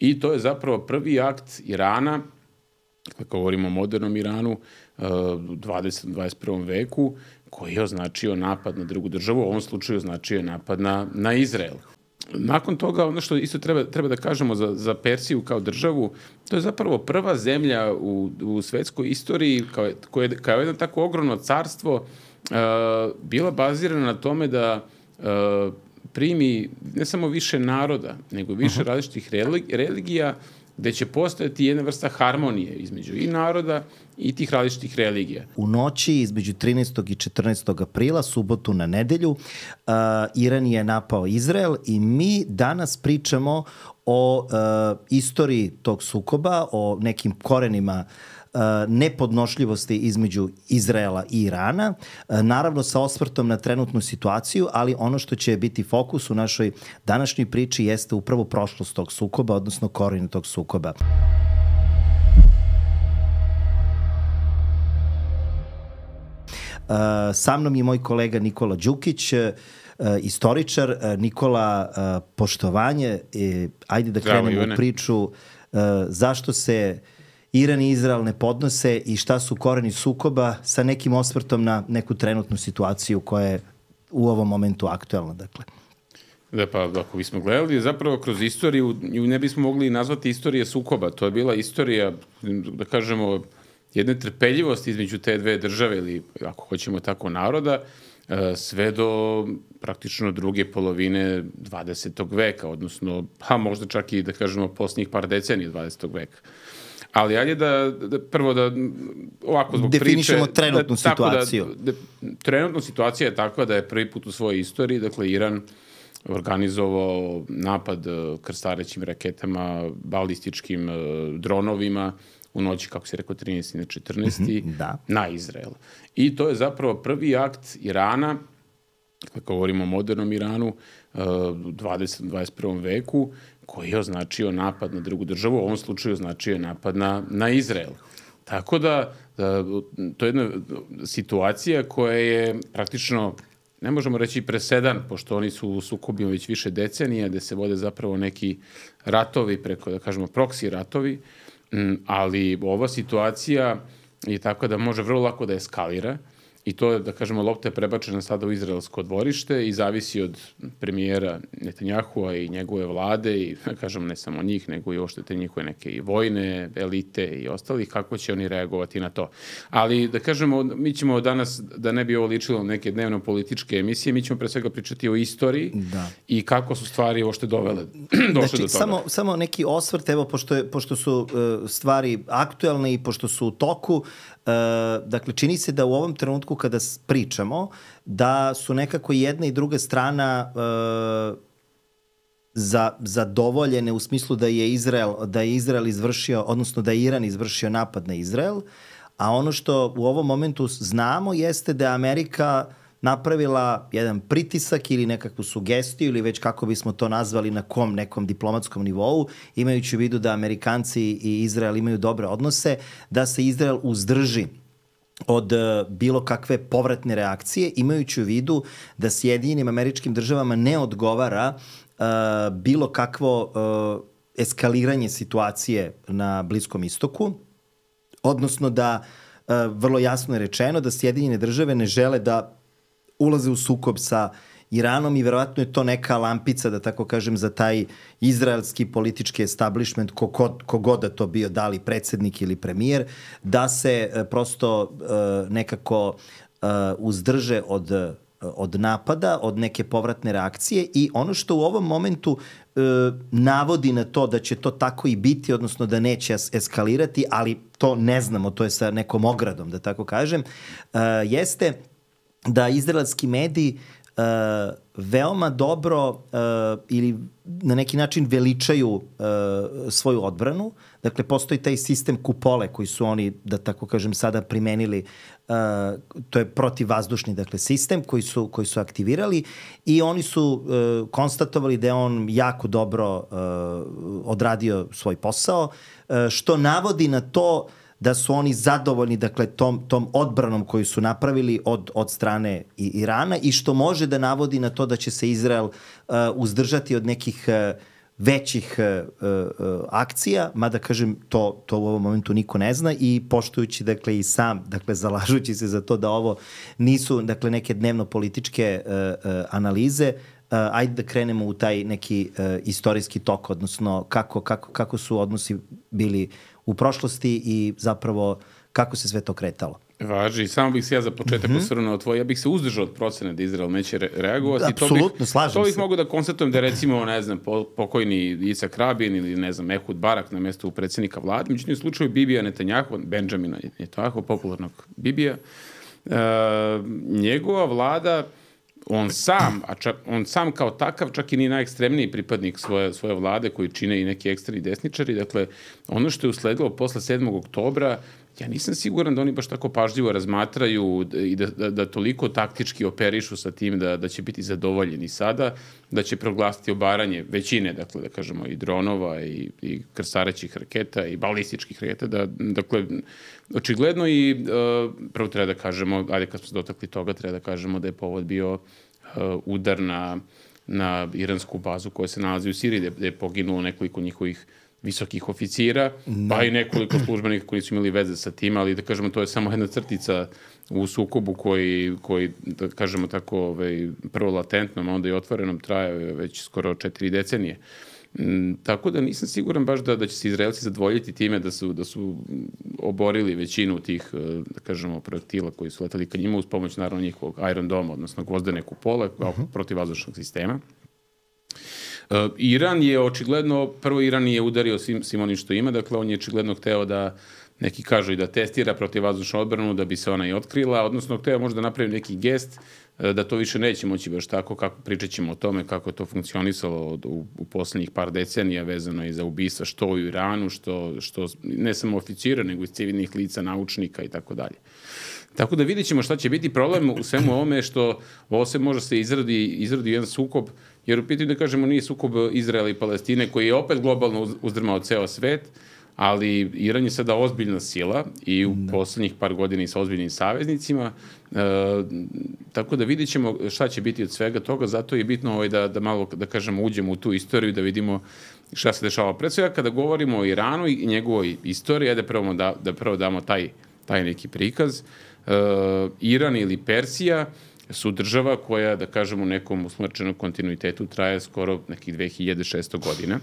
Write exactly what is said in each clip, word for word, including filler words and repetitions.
I to je zapravo prvi akt Irana, kada govorimo o modernom Iranu, u dvadesetom, dvadeset prvom veku, koji je označio napad na drugu državu, u ovom slučaju označio je napad na, na Izrael. Nakon toga, ono što isto treba, treba da kažemo za, za Persiju kao državu, to je zapravo prva zemlja u, u svetskoj istoriji, kao, koja je kao jedno tako ogromno carstvo, uh, bila bazirana na tome da uh, primi ne samo više naroda, nego više uh-huh. različitih religija, gde će postojati jedna vrsta harmonije između i naroda i tih različitih religija. U noći između trinaestog i četrnaestog aprila, subotu na nedelju, uh, Iran je napao Izrael i mi danas pričamo o uh, istoriji tog sukoba, o nekim korenima nepodnošljivosti između Izraela i Irana, naravno sa osvrtom na trenutnu situaciju, ali ono što će biti fokus u našoj današnjoj priči jeste upravo prošlost tog sukoba, odnosno koren tog sukoba. Sa mnom je moj kolega Nikola Đukić, istoričar. Nikola, poštovanje, ajde da krenemo u priču zašto se Iran i Izrael ne podnose i šta su koreni sukoba sa nekim osvrtom na neku trenutnu situaciju koja je u ovom momentu aktuelna, dakle. Da, pa ako bismo gledali, zapravo kroz istoriju, ne bismo mogli nazvati istorije sukoba. To je bila istorija, da kažemo, jedne trpeljivosti između te dve države ili, ako hoćemo tako, naroda, sve do praktično druge polovine dvadesetog veka, odnosno, pa možda čak i, da kažemo, posljednjih par decenija dvadesetog veka. Ali ajde da, da prvo da ovako zbog priče... Definišemo trenutnu da, situaciju. Da, da, trenutna situacija je takva da je prvi put u svojoj istoriji, dakle, Iran organizovao napad krstarećim raketama, balističkim dronovima u noći, kako se rekao, trinaesti na četrnaesti da. na Izrael. I to je zapravo prvi akt Irana, kada govorimo o modernom Iranu, u dvadesetom, dvadeset prvom veku, koji je označio napad na drugu državu, u ovom slučaju označio je napad na, na Izrael. Tako da, da, to je jedna situacija koja je praktično, ne možemo reći presedan, pošto oni su u sukobima već više decenija, gde se vode zapravo neki ratovi, preko, da kažemo, proksi ratovi, ali ova situacija je tako da može vrlo lako da eskalira. I to je, da kažemo, lopta je prebačena sada u izraelsko dvorište i zavisi od premijera Netanjahua i njegove vlade i, da kažemo, ne samo njih, nego i oštete njihove neke i vojne elite i ostalih, kako će oni reagovati na to. Ali, da kažemo, mi ćemo danas, da ne bi ovo ličilo neke dnevno-političke emisije, mi ćemo pre svega pričati o istoriji da. I kako su stvari ošte dovele, došle znači, do toga. Samo, samo neki osvrt, evo, pošto, je, pošto su uh, stvari aktuelne i pošto su u toku, uh, dakle, čini se da u ovom trenutku kada pričamo, da su nekako jedna i druga strana e, za, zadovoljene u smislu da je Izrael, da je Izrael izvršio, odnosno da je Iran izvršio napad na Izrael, a ono što u ovom momentu znamo jeste da je Amerika napravila jedan pritisak ili nekakvu sugestiju ili već kako bismo to nazvali na kom nekom diplomatskom nivou, imajući u vidu da Amerikanci i Izrael imaju dobre odnose, da se Izrael uzdrži od uh, bilo kakve povratne reakcije, imajući u vidu da Sjedinjenim Američkim Državama ne odgovara uh, bilo kakvo uh, eskaliranje situacije na Bliskom istoku, odnosno da uh, vrlo jasno je rečeno da Sjedinjene Države ne žele da ulaze u sukob sa Iranom i verovatno je to neka lampica, da tako kažem, za taj izraelski politički establishment, kogod ko da to bio, da li predsednik ili premijer, da se e, prosto e, nekako e, uzdrže od, od napada, od neke povratne reakcije i ono što u ovom momentu e, navodi na to da će to tako i biti, odnosno da neće eskalirati, ali to ne znamo, to je sa nekom ogradom, da tako kažem, e, jeste da izraelski mediji Uh, veoma dobro uh, ili na neki način veličaju uh, svoju odbranu. Dakle, postoji taj sistem kupole koji su oni, da tako kažem, sada primenili. Uh, to je protivvazdušni, dakle, sistem koji su, koji su aktivirali i oni su uh, konstatovali da je on jako dobro uh, odradio svoj posao, uh, što navodi na to da su oni zadovoljni, dakle, tom, tom odbranom koju su napravili od, od strane Irana i što može da navodi na to da će se Izrael uh, uzdržati od nekih uh, većih uh, uh, akcija, mada kažem to, to u ovom momentu niko ne zna i poštujući dakle i sam, dakle zalažući se za to da ovo nisu dakle neke dnevno političke uh, uh, analize, Uh, ajde da krenemo u taj neki uh, istorijski tok, odnosno kako, kako, kako su odnosi bili u prošlosti i zapravo kako se sve to kretalo. Važi, samo bih se ja za početak mm -hmm. osvrnuo tvoj, ja bih se uzdržao od procene da Izrael neće re reagovati. Apsolutno, slažem se. To bih mogu da konstatujem da recimo, ne znam, po, pokojni Icak Rabin ili ne znam, Ehud Barak na mjestu predsjednika vlade, međutim u slučaju Bibija Netanjahu, Benjamina Netanjahu, popularnog Bibija, uh, njegova vlada, on sam, a čak, on sam kao takav čak i ni najekstremniji pripadnik svoje, svoje vlade koji čine i neki ekstremni desničari, dakle ono što je usledilo posle sedmog oktobra, ja nisam siguran da oni baš tako pažljivo razmatraju i da, da, da toliko taktički operišu sa tim da, da će biti zadovoljeni sada, da će proglasiti obaranje većine, dakle da kažemo i dronova i, i krstarećih raketa i balističkih raketa, da, dakle očigledno i uh, prvo treba da kažemo, ajde kad smo se dotakli toga, treba da kažemo da je povod bio uh, udar na, na iransku bazu koja se nalazi u Siriji, gde je poginulo nekoliko njihovih visokih oficira, no. pa i nekoliko službenika koji su imali veze sa tim, ali da kažemo to je samo jedna crtica u sukobu koji, koji da kažemo tako, ovaj, prvo latentnom, a onda i otvorenom traje već skoro četiri decenije. Mm, tako da nisam siguran baš da, da će se Izraelci zadovoljiti time da su, da su oborili većinu tih, da kažemo, projektila koji su letali ka njima uz pomoć naravno njihovog Iron Dome, odnosno gvozdene kupole, uh -huh. protivvazdušnog sistema. Uh, Iran je očigledno, prvo Iran je udario svim, svim onim što ima, dakle on je očigledno hteo da, neki kažu i da testira protivvazdušnu odbranu da bi se ona i otkrila, odnosno hteo možda napravi neki gest uh, da to više neće moći baš tako, kako pričat ćemo o tome kako je to funkcionisalo od, u, u poslednjih par decenija vezano i za ubistva što u Iranu, što, što ne samo oficira, nego i civilnih lica, naučnika i tako dalje. Tako da vidjet ćemo šta će biti. Problem u svemu ovome što ovo se može se izradi, izradi jedan sukob, jer u pitanju da kažemo nije sukob Izraela i Palestine koji je opet globalno uzdrmao ceo svet, ali Iran je sada ozbiljna sila i u da. poslednjih par godina i sa ozbiljnim saveznicima, e, tako da vidjet ćemo šta će biti od svega toga, zato je bitno ovaj da, da malo, da kažemo, uđemo u tu istoriju, da vidimo šta se dešava. Pred svega kada govorimo o Iranu i njegovoj istoriji, da prvo, da, da prvo damo taj, taj neki prikaz. Uh, Iran ili Persija su država koja, da kažemo, u nekom usmrčenom kontinuitetu traje skoro nekih dve hiljade šesto godina.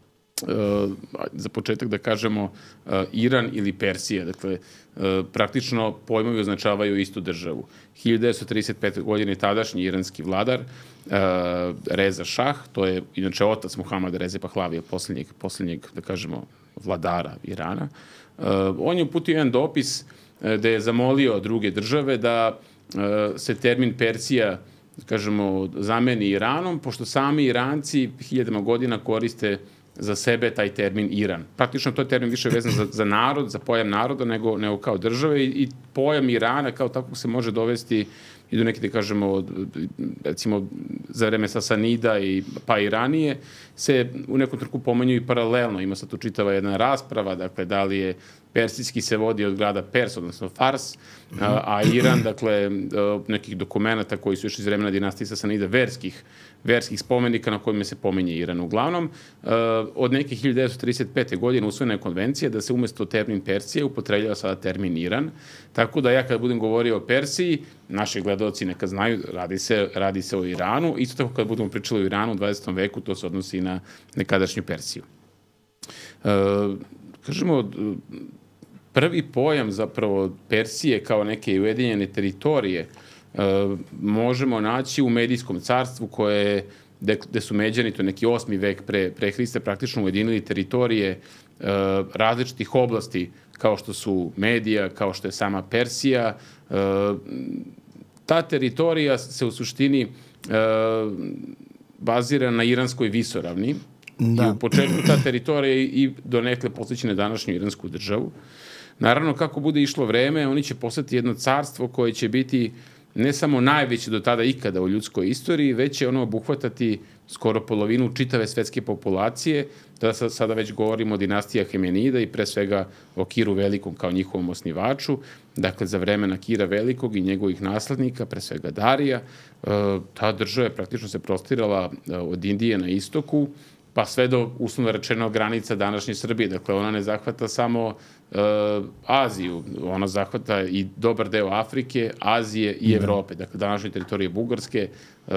Uh, za početak da kažemo uh, Iran ili Persija, dakle, uh, praktično pojmovi označavaju istu državu. hiljadu devetsto trideset pete. godine tadašnji iranski vladar uh, Reza Šah, to je inače otac Muhamada Reze Pahlavija, posljednjeg, posljednjeg, da kažemo, vladara Irana. Uh, on je uputio jedan dopis da je zamolio druge države da uh, se termin Persija, kažemo, zameni Iranom, pošto sami Iranci hiljadama godina koriste za sebe taj termin Iran. Praktično to je termin više vezan za, za narod, za pojam naroda, nego, nego kao države i, i pojam Irana kao tako se može dovesti i do neke, da kažemo, recimo za vreme Sasanida i pa i ranije, se u nekom trenutku pomenju i paralelno. Ima sad tu čitava jedna rasprava, dakle, da li je persijski se vodi od grada Pers, odnosno Fars, a, a Iran, dakle, nekih dokumenta koji su još iz vremena dinastije Sasanida, verskih, verskih spomenika na kojima se pominje Iran. Uglavnom, od neke hiljadu devetsto trideset pete. godine usvojena je konvencija da se umjesto termin Persije upotrebljava sada termin Iran. Tako da ja kada budem govorio o Persiji, naši gledalci neka znaju, radi se, radi se o Iranu. Isto tako kada budemo pričali o Iranu u dvadesetom veku, to se odnosi i na nekadašnju Persiju. E, kažemo, prvi pojam zapravo Persije kao neke ujedinjene teritorije e, možemo naći u Medijskom carstvu koje gde su Međani, to je neki osmi vek pre, pre Hrista, praktično ujedinili teritorije e, različitih oblasti kao što su Medija, kao što je sama Persija. E, ta teritorija se u suštini e, bazira na Iranskoj visoravni. Da. I u početku ta teritorija i donekle posvećena današnju iransku državu. Naravno, kako bude išlo vreme, oni će postati jedno carstvo koje će biti ne samo najveće do tada ikada u ljudskoj istoriji, već će ono obuhvatati skoro polovinu čitave svetske populacije, da sada već govorimo o dinastiji Ahemenida i pre svega o Kiru Velikom kao njihovom osnivaču. Dakle, za vremena Kira Velikog i njegovih naslednika, pre svega Darija, ta država je praktično se prostirala od Indije na istoku, pa sve do, uslovno rečeno, granica današnje Srbije. Dakle, ona ne zahvata samo e, Aziju, ona zahvata i dobar deo Afrike, Azije i Evrope. Dakle, današnje teritorije Bugarske, e,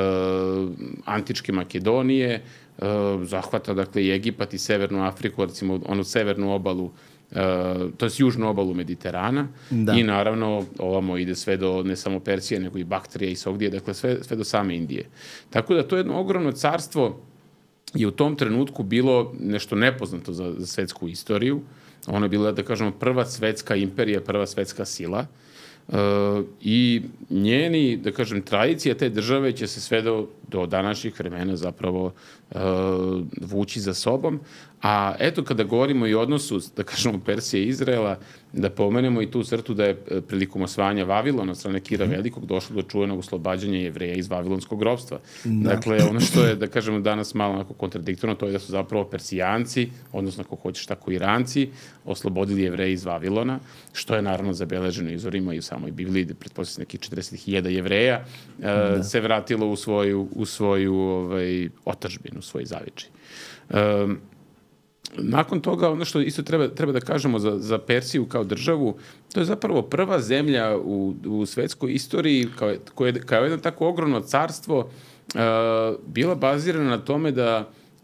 antičke Makedonije, e, zahvata, dakle, i Egipat i Severnu Afriku, recimo onu severnu obalu, Uh, to je južnu obalu Mediterana da. I naravno ovamo ide sve do ne samo Persije, nego i Baktrije i Sogdije, dakle sve, sve do same Indije. Tako da to jedno ogromno carstvo je u tom trenutku bilo nešto nepoznato za, za svetsku istoriju. Ono je bila, da kažemo, prva svetska imperija, prva svetska sila. Uh, i njeni, da kažem, tradicija te države će se sve do, do današnjih vremena zapravo uh, vući za sobom. A eto, kada govorimo i o odnosu, da kažemo, Persije i Izraela, da pomenemo i tu crtu da je prilikom osvajanja Vavilona od strane Kira Velikog došlo do čuvenog oslobađanja Jevreja iz vavilonskog ropstva. Da. Dakle, ono što je, da kažemo, danas malo onako kontradiktorno, to je da su zapravo Persijanci, odnosno ako hoćeš tako Iranci, oslobodili Jevreje iz Vavilona, što je naravno zabeleženo izvorima i u samoj Bibliji, da pretpostavljamo nekih četrdeset hiljada Jevreja da. se vratilo u svoju, u svoju ovaj, otadžbinu, u svoj zavičaj. Um, Nakon toga, ono što isto treba, treba da kažemo za, za Persiju kao državu, to je zapravo prva zemlja u, u svetskoj istoriji kao, koje, kao jedno tako ogromno carstvo uh, bila bazirana na tome da uh,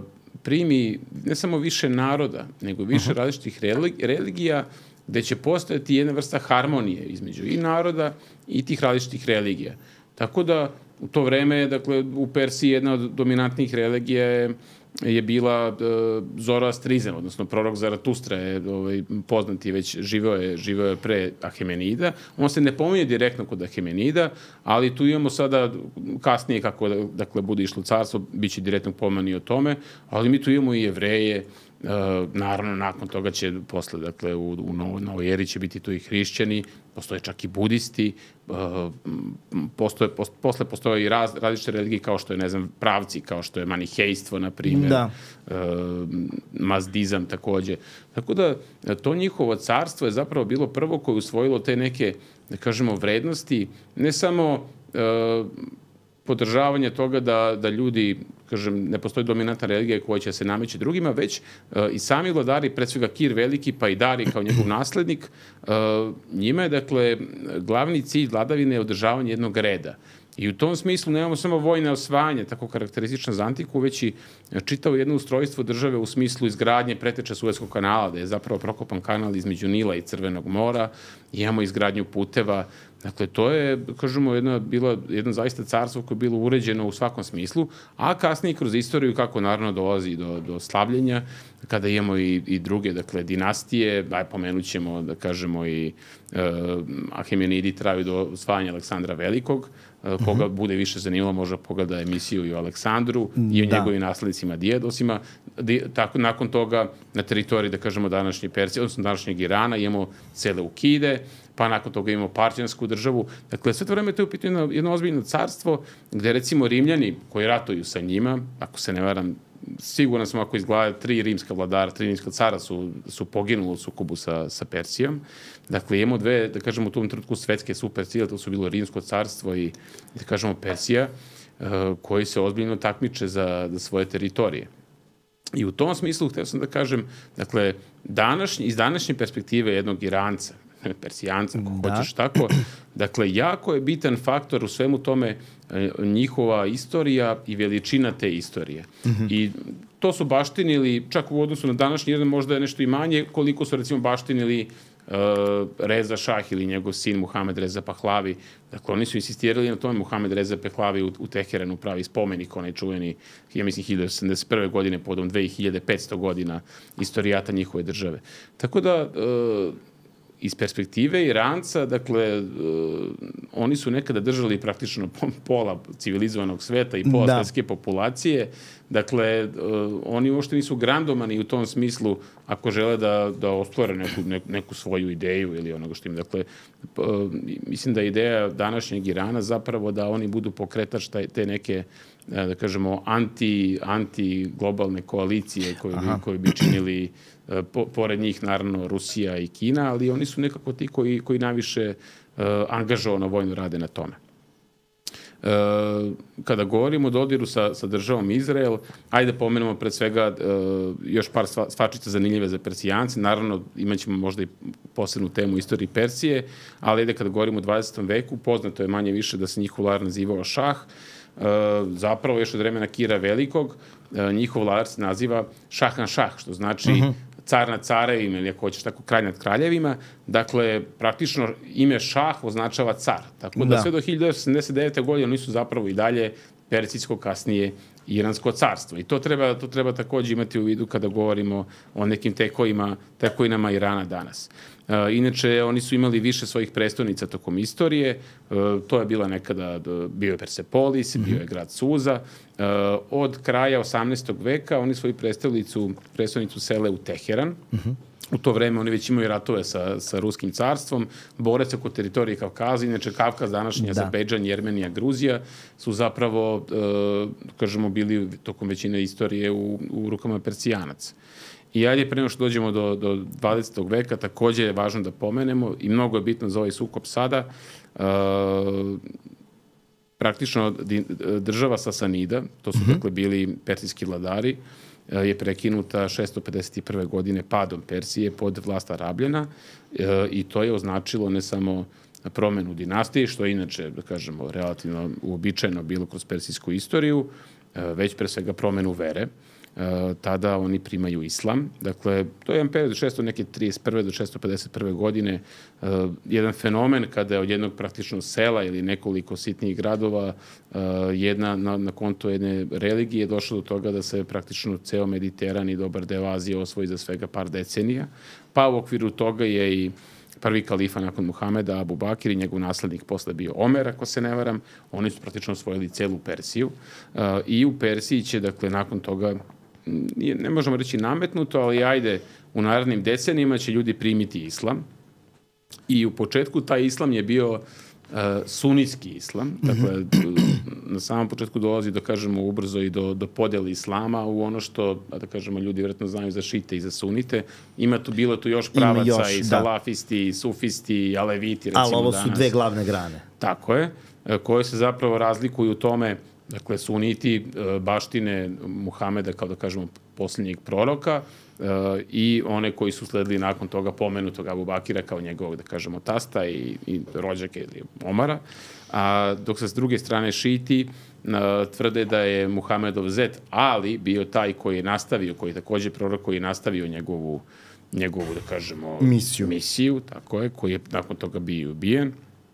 primi ne samo više naroda, nego više uh-huh. različitih religija, gde će postojati jedna vrsta harmonije između i naroda i tih različitih religija. Tako da u to vreme, dakle, u Persiji jedna od dominantnih religija je je bila uh, Zoroastrizam, odnosno prorok Zaratustra je ovaj, poznati, već živeo je, živeo je pre Ahemenida. On se ne pominje direktno kod Ahemenida, ali tu imamo sada, kasnije kako dakle, bude išlo carstvo, bit će direktno pomani o tome, ali mi tu imamo i Jevreje, uh, naravno nakon toga će posle, dakle, u, u novoj, novoj eri će biti tu i hrišćani, postoje čak i budisti, uh, postoje, post, posle postoje i raz, različite religije kao što je, ne znam, pravci, kao što je manihejstvo, na primjer, da. uh, mazdizam takođe. Tako da to njihovo carstvo je zapravo bilo prvo koje je usvojilo te neke, da kažemo, vrednosti, ne samo uh, podržavanje toga da, da ljudi, kažem, ne postoji dominantna religija koja će se nameći drugima, već uh, i sami vladari, pred svega Kir Veliki, pa i Dari kao njegov naslednik, uh, njima je, dakle, glavni cilj vladavine je održavanje jednog reda. I u tom smislu nemamo samo vojne osvajanje, tako karakteristično za antiku, već i čitavo jedno ustrojstvo države u smislu izgradnje preteča Suezkog kanala, da je zapravo prokopan kanal između Nila i Crvenog mora, imamo izgradnju puteva. Dakle, to je, kažemo, jedno, bilo jedno zaista carstvo koje je bilo uređeno u svakom smislu, a kasnije kroz istoriju kako naravno dolazi do, do slavljenja, kada imamo i, i druge, dakle, dinastije, aj pomenut ćemo, da kažemo, i uh, Ahemenidi traju do osvajanja Aleksandra Velikog, uh, koga uh-huh. bude više zanimalo, možda pogleda emisiju i o Aleksandru i o da. njegovim naslednicima Dijedosima. Di, tako, nakon toga, na teritoriji, da kažemo, današnje Persije, odnosno današnjeg Irana, imamo Seleukide, pa nakon toga imamo Parćansku državu. Dakle, sve to vreme to je u pitanju jedno, jedno ozbiljno carstvo, gde recimo Rimljani koji ratuju sa njima, ako se ne varam, sigurno smo ako izgleda tri rimska vladara, tri rimska cara su, su poginuli u sukobu sa, sa Persijom. Dakle, imamo dve, da kažemo, u tom trenutku svetske supersile, to su bilo Rimsko carstvo i, da kažemo, Persija, uh, koji se ozbiljno takmiče za, za svoje teritorije. I u tom smislu, htio sam da kažem, dakle, današnji, iz današnje perspektive jednog Iranca, Persijanca, ako da. hoćeš tako. Dakle, jako je bitan faktor u svemu tome njihova istorija i veličina te istorije. Mm-hmm. I to su baštinili, čak u odnosu na današnji jedan možda je nešto i manje, koliko su recimo baštinili uh, Reza Šah ili njegov sin Muhamed Reza Pahlavi. Dakle, oni su insistirali na tome. Muhamed Reza Pahlavi u, u Teheranu pravi spomenik, onaj čuveni, ja mislim, hiljadu osamdeset prve godine, podom dve hiljade petsto godina istorijata njihove države. Tako da, uh, iz perspektive Iranca, dakle, uh, oni su nekada držali praktično pola civilizovanog sveta i pola da. svetske populacije. Dakle, uh, oni uopšte nisu grandomani u tom smislu ako žele da, da ostvare neku, neku, neku svoju ideju ili onoga što im. Dakle, uh, mislim da je ideja današnjeg Irana zapravo da oni budu pokretač taj, te neke, da kažemo, anti, anti-globalne koalicije koje bi, koje bi činili Po, pored njih, naravno, Rusija i Kina, ali oni su nekako ti koji, koji najviše uh, angažovano vojno rade na tome. kada govorimo o dodiru sa, sa državom Izrael, ajde da pomenemo pred svega još par stvarčica zanimljive za Persijance. Naravno, imat ćemo možda i posebnu temu u istoriji Persije, ali ajde kada govorimo o dvadesetom veku, poznato je manje više da se njihov vladar nazivao Šah. Zapravo još od vremena Kira Velikog njihov vladar se naziva Šah na Šah, što znači uh-huh. car nad carevima ili ako hoćeš tako kralj nad kraljevima. Dakle, praktično ime Šah označava car. Tako da, da. sve do hiljadu devetsto sedamdeset devete. godine oni su zapravo i dalje persijsko, kasnije Iransko carstvo. I to treba, to treba takođe imati u vidu kada govorimo o nekim tekovima, tekovinama Irana danas. E, inače, oni su imali više svojih prestonica tokom istorije. E, to je bila nekada, bio je Persepolis, mm-hmm. bio je grad Suza. E, od kraja osamnaestog veka oni svoju prestonicu, prestonicu sele u Teheran. Mm-hmm. U to vreme oni već imaju ratove sa, sa Ruskim carstvom, bore se oko teritorije Kavkaza, inače Kavkaz, današnji Azerbejdžan, Jermenija, Gruzija su zapravo, e, kažemo, bili tokom većine istorije u, u rukama Persijanaca. I ajde, pre nego što dođemo do, do dvadesetog veka, takođe je važno da pomenemo i mnogo je bitno za ovaj sukob sada, e, praktično država Sasanida, to su mm-hmm. dakle bili persijski vladari, je prekinuta šesto pedeset prve. godine padom Persije pod vlast Arabljana i to je označilo ne samo promenu dinastije, što je inače, da kažemo, relativno uobičajeno bilo kroz persijsku istoriju, već pre svega promenu vere. Tada oni primaju islam. Dakle, to je jedan period od šesto trideset prve. do šesto pedeset prve. godine, jedan fenomen kada je od jednog praktično sela ili nekoliko sitnijih gradova jedna, na, na konto jedne religije došlo do toga da se praktično ceo Mediteran i dobar deo Azije osvoji za svega par decenija. Pa u okviru toga je i prvi kalifa nakon Muhameda, Abu Bakir, i njegov naslednik posle bio Omer, ako se ne varam. Oni su praktično osvojili celu Persiju. I u Persiji će, dakle, nakon toga, ne možemo reći nametnuto, ali ajde, u narednim decenijima će ljudi primiti islam. I u početku taj islam je bio uh, sunitski islam. Dakle, na samom početku dolazi, da kažemo, ubrzo i do, do podjeli islama u ono što, da kažemo, ljudi vjerojatno znaju za šite i za sunite. Ima tu, bilo tu još pravaca još, i salafisti, da. i sufisti, i aleviti, recimo danas. Ali ovo su danas. Dve glavne grane. Tako je, koje se zapravo razlikuju u tome. Dakle, suniti baštine Muhameda, kao da kažemo, posljednjeg proroka, i one koji su sledili nakon toga pomenutog Abu Bakira kao njegovog, da kažemo, tasta i, i rođake ili Omara. A dok se s druge strane šiti tvrde da je Muhamedov zet Ali bio taj koji je nastavio, koji je takođe prorok koji je nastavio njegovu, njegovu da kažemo, misiju. misiju, tako je, koji je nakon toga bio ubijen.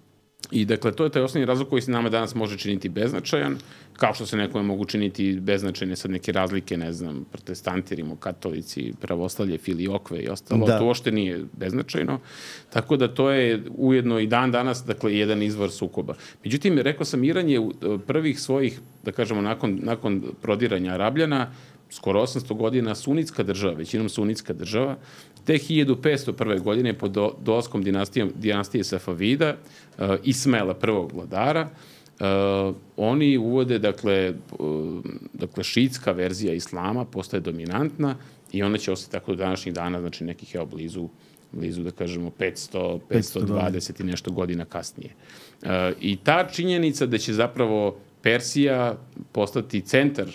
I dakle, to je taj osnovni razlog koji se nama danas može činiti beznačajan, kao što se nekome mogu činiti beznačajne sad neke razlike, ne znam, protestanti, rimokatolici, pravoslavlje, filiokve i ostalo. Da. To uopšte nije beznačajno. Tako da to je ujedno i dan danas, dakle, jedan izvor sukoba. Međutim, rekao sam, Iran je prvih svojih, da kažemo, nakon, nakon prodiranja Arabljana, skoro osamsto godina sunitska država, većinom sunitska država. Te hiljadu petsto prve. godine pod dolaskom dinastije, dinastije Safavida, uh, Ismaila prvog vladara, uh, oni uvode, dakle, uh, dakle, šiitska verzija islama postaje dominantna i ona će ostati tako do današnjih dana, znači nekih, evo, blizu, blizu, da kažemo, petsto, petsto dvadeset i nešto godina kasnije. Uh, I ta činjenica da će zapravo Persija postati centar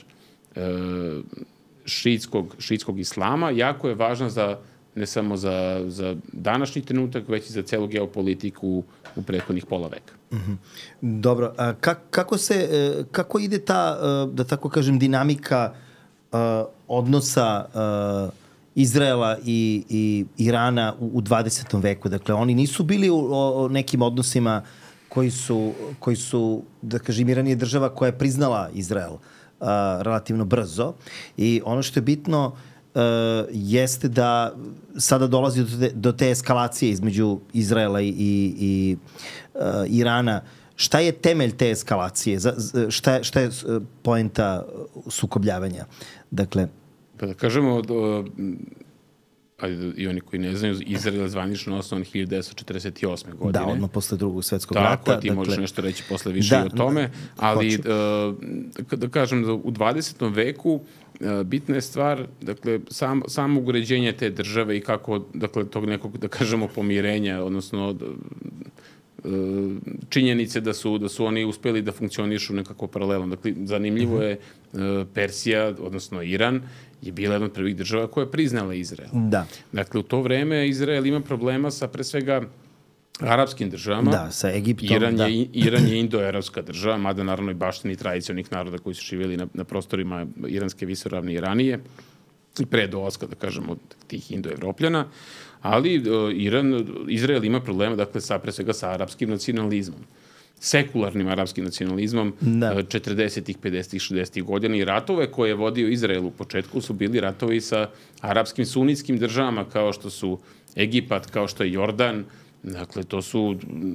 šiitskog, šiitskog islama, jako je važna za, ne samo za, za današnji trenutak, već i za celu geopolitiku u prethodnih pola veka. Mm-hmm. Dobro, a kako se, kako ide ta, da tako kažem, dinamika odnosa Izraela i, i Irana u, u dvadesetom veku? Dakle, oni nisu bili u o, nekim odnosima koji su, koji su, da kažem, Iran je država koja je priznala Izrael Uh, relativno brzo i ono što je bitno uh, jeste da sada dolazi do te, do te eskalacije između Izraela i, i, i uh, Irana. Šta je temelj te eskalacije? Za, šta, šta je poenta sukobljavanja? Dakle, pa da kažemo, do, ajde, i oni koji ne znaju, Izrael je zvanično osnovan hiljadu devetsto četrdeset osme. godine. Da, odmah posle drugog svetskog Tako, rata. Tako, ti dakle, možeš nešto reći posle više da, i o tome, ali uh, da kažem da u dvadesetom veku uh, bitna je stvar, dakle, sam, samo uređenje te države i kako, dakle, tog nekog, da kažemo, pomirenja, odnosno uh, činjenice da su, da su oni uspeli da funkcionišu nekako paralelno. Dakle, zanimljivo je Persija, odnosno Iran, je bila jedna od prvih država koja je priznala Izrael. Da. Dakle, u to vreme Izrael ima problema sa pre svega arapskim državama. Da, sa Egiptom. Iran da. je, Iran je indoevropska država, mada naravno i baštini tradicionalnih naroda koji su živjeli na, na prostorima iranske visoravne i ranije, i pre dolaska, da kažemo, od tih indoevropljana, ali uh, Iran, Izrael ima problema, dakle, sa, pre svega sa arapskim nacionalizmom. Sekularnim arapskim nacionalizmom da. četrdesetih, pedesetih, šezdesetih godina i ratove koje je vodio Izrael u početku su bili ratovi sa arapskim sunitskim državama kao što su Egipat, kao što je Jordan. Dakle, to su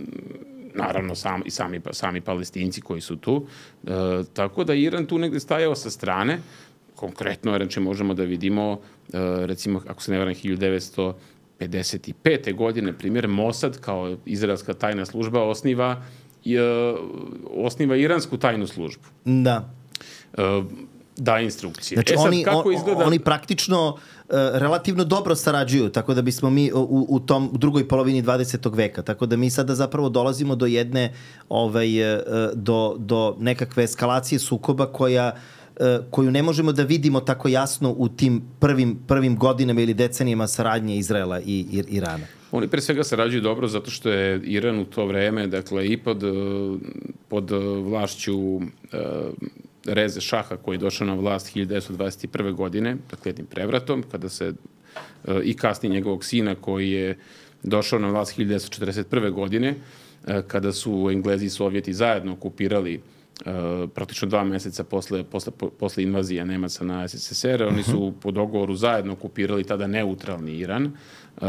naravno sam, i sami, sami Palestinci koji su tu. E, tako da Iran tu negde stajao sa strane. Konkretno, znači, možemo da vidimo, e, recimo, ako se ne varam, hiljadu devetsto pedeset pete godine, primjer, Mossad kao izraelska tajna služba osniva i, e, osniva iransku tajnu službu. Da. E, da instrukcije. Znači, e sad, oni, kako on, izgleda... oni praktično uh, relativno dobro sarađuju, tako da bismo mi u, u tom u drugoj polovini dvadesetog veka, tako da mi sada zapravo dolazimo do jedne, ovaj, uh, do, do nekakve eskalacije sukoba koja uh, koju ne možemo da vidimo tako jasno u tim prvim, prvim godinama ili decenijama saradnje Izraela i, i Irana. Oni pre svega sarađuju dobro zato što je Iran u to vreme, dakle, i pod, pod vlašću uh, Reze Šaha koji je došao na vlast hiljadu devetsto dvadeset prve. godine, dakle jednim prevratom, kada se uh, i kasnije njegovog sina koji je došao na vlast hiljadu devetsto četrdeset prve. godine, uh, kada su Englezi i Sovjeti zajedno okupirali uh, praktično dva meseca posle, posle, posle invazije Nemaca na S S S R, oni su po dogovoru zajedno okupirali tada neutralni Iran, uh,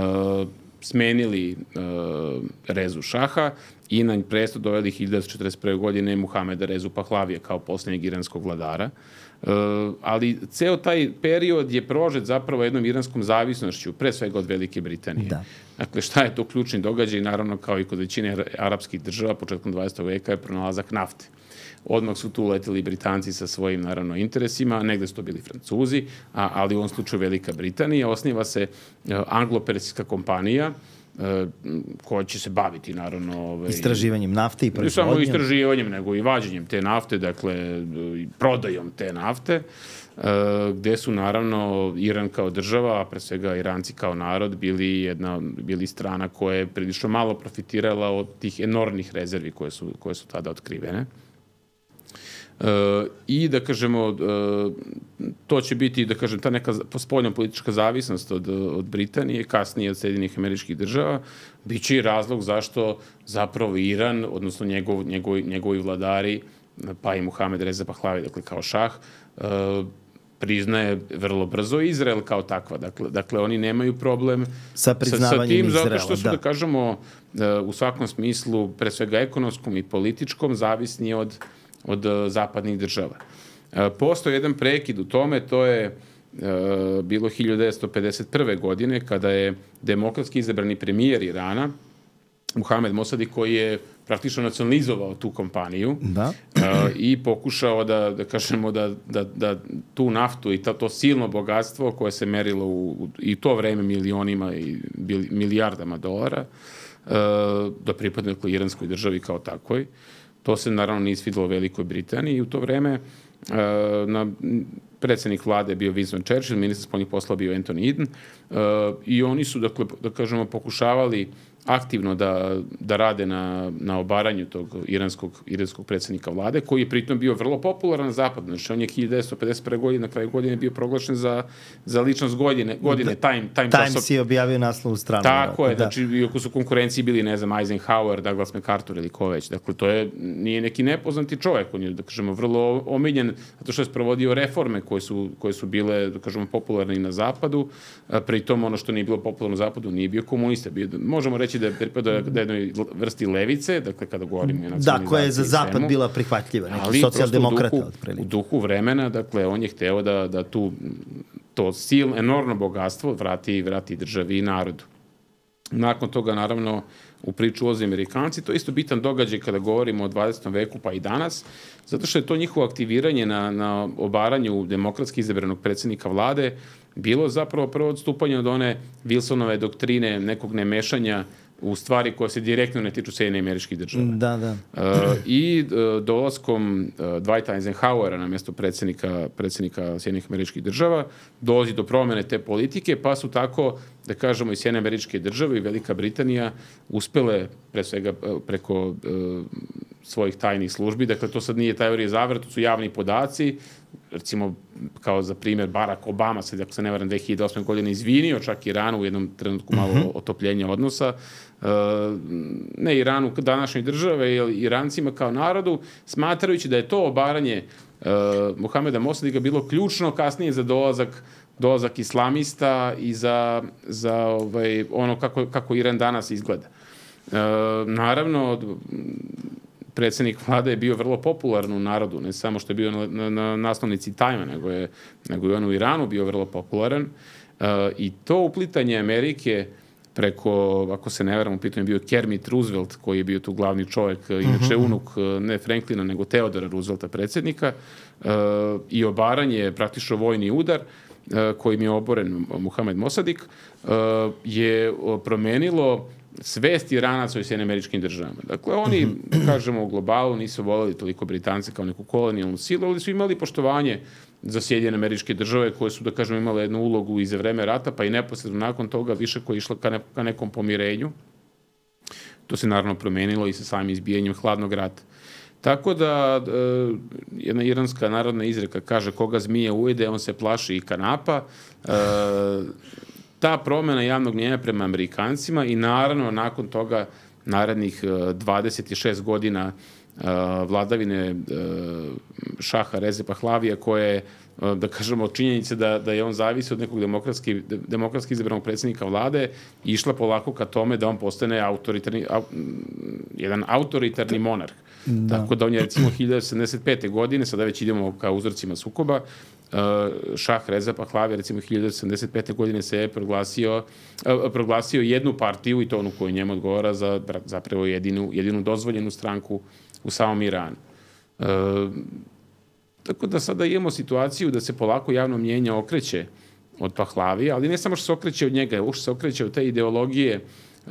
smenili uh, Rezu Šaha i na presto doveli hiljadu devetsto četrdeset prve. godine Muhameda Rezu Pahlavija kao posljednjeg iranskog vladara. Uh, ali ceo taj period je prožet zapravo jednom iranskom zavisnošću, pre svega od Velike Britanije. Da. Dakle, šta je to ključni događaj? Naravno, kao i kod većine arapskih država, početkom dvadesetog veka je pronalazak nafte. Odmah su tu leteli Britanci sa svojim, naravno, interesima, negde su to bili Francuzi, a, ali u ovom slučaju Velika Britanija. Osniva se uh, anglo-persijska kompanija, uh, koja će se baviti, naravno... Ovaj, istraživanjem nafte i proizvodnjom. Ne samo istraživanjem, nego i vađenjem te nafte, dakle, i prodajom te nafte, uh, gde su, naravno, Iran kao država, a pre svega Iranci kao narod, bili jedna, bili strana koja je prilično malo profitirala od tih enormnih rezervi koje su, koje su tada otkrivene. Uh, i da kažemo uh, to će biti, da kažem, ta neka spoljna politička zavisnost od, od Britanije, kasnije od Sjedinjenih Američkih Država, biće i razlog zašto zapravo Iran, odnosno njegov, njegov, njegovi vladari, pa i Muhamed Reza Pahlavi, dakle kao šah, uh, priznaje vrlo brzo Izrael kao takva. Dakle, dakle oni nemaju problem sa priznavanjem sa, sa tim, Izraela. Zato što su, da, da kažemo, uh, u svakom smislu, pre svega ekonomskom i političkom, zavisni od od zapadnih država. Postoji jedan prekid u tome, to je bilo hiljadu devetsto pedeset prve. godine, kada je demokratski izabrani premijer Irana, Mohamed Mossadi, koji je praktično nacionalizovao tu kompaniju da. i pokušao da, da kažemo, da, da, da tu naftu i to, to silno bogatstvo koje se merilo u, u i to vreme milionima i milijardama dolara, da pripadne iranskoj državi kao takvoj. To se naravno nije svidelo Velikoj Britaniji i u to vreme uh, na, predsjednik vlade je bio Winston Churchill, ministar spoljnih poslova bio Anthony Eden uh, i oni su, dakle, da kažemo, pokušavali aktivno da, da rade na, na obaranju tog iranskog, iranskog predsjednika vlade, koji je pritom bio vrlo popularan na zapadu. Znači, on je hiljadu devetsto pedeset prve. godine, na kraju godine, bio proglašen za, za ličnost godine, godine Time, Time, Time časop... si objavio naslovnu stranu. Tako je, da. Znači, iako su konkurenciji bili, ne znam, Eisenhower, Douglas MacArthur ili ko već. Dakle, to je, nije neki nepoznati čovjek, on je, da kažemo, vrlo omiljen, zato što je sprovodio reforme koje su, koje su bile, da kažemo, popularne i na zapadu. Pritom, ono što nije bilo popularno na zapadu, nije bio komunista. Bio, možemo reći da je pripadao da jednoj vrsti levice, dakle kada govorimo o nacionalizaciji. Da, koja je za zapad bila prihvatljiva, neki socijaldemokrata otprilike. U duhu vremena, dakle, on je hteo da, da tu to sil, enormno bogatstvo vrati, vrati državi i narodu. Nakon toga, naravno, u priču ulaze Amerikanci. To je isto bitan događaj kada govorimo o dvadesetom veku, pa i danas, zato što je to njihovo aktiviranje na, na obaranju demokratski izabranog predsjednika vlade bilo zapravo prvo odstupanje od one Wilsonove doktrine nekog nemešanja u stvari koje se direktno ne tiču Sjedinjenih Američkih Država. Da, da. Uh, I uh, dolaskom uh, Dwighta Eisenhowera na mjesto predsjednika, predsjednika Sjedinjenih Američkih Država dolazi do promjene te politike, pa su tako, da kažemo, i Sjedinjene Američke Države i Velika Britanija uspele, pre svega preko uh, svojih tajnih službi, dakle to sad nije teorija zavere, to su javni podaci, recimo kao za primjer Barack Obama se, ako se ne varam, dve hiljade osme godine izvinio čak Iranu u jednom trenutku malo uh-huh. otopljenja odnosa, uh, ne Iranu današnje države, ili Irancima kao narodu, smatrajući da je to obaranje uh, Mohameda Mossadega bilo ključno kasnije za dolazak dolazak islamista i za, za ovaj, ono kako, kako Iran danas izgleda. Uh, naravno, predsjednik vlade je bio vrlo popularan u narodu, ne samo što je bio na, na, na naslovnici Time, nego je, nego je on u Iranu bio vrlo popularan. Uh, I to uplitanje Amerike preko, ako se ne varam, u pitanju je bio Kermit Roosevelt, koji je bio tu glavni čovjek, inače unuk ne Franklina, nego Teodora Roosevelta, predsjednika, uh, i obaranje, praktično vojni udar, uh, kojim je oboren Mohamed Mossadegh, uh, je promenilo svest Iranaca u Sjedinjenim Američkim Državama. Dakle, oni, kažemo, u globalu nisu voljeli toliko Britance kao neku kolonijalnu silu, ali su imali poštovanje za Sjedinjene Američke Države, koje su, da kažemo, imale jednu ulogu i za vreme rata, pa i neposredno nakon toga više koja je išla ka, ne, ka nekom pomirenju. To se naravno promenilo i sa samim izbijanjem hladnog rata. Tako da, e, jedna iranska narodna izreka kaže koga zmije ujede, on se plaši i kanapa. E, ta promjena javnog mnijenja prema Amerikancima i naravno nakon toga narednih dvadeset šest godina vladavine šaha Reze Pahlavija, koje, da kažemo, činjenice da, da je on zavisi od nekog demokratski, demokratski izabranog predsjednika vlade, išla polako ka tome da on postane autoritarni, au, jedan autoritarni monarh. Da. Tako da on je, recimo, hiljadu sedamdeset pete godine, sada već idemo ka uzorcima sukoba, šah Reza Pahlavija, recimo, hiljadu sedamdeset pete godine se je proglasio, proglasio jednu partiju, i to onu koju njemu odgovara, za zapravo jedinu, jedinu dozvoljenu stranku u samom Iranu. E, tako da sada imamo situaciju da se polako javno mnijenje okreće od Pahlavije, ali ne samo što se okreće od njega, uopšte se okreće od te ideologije e,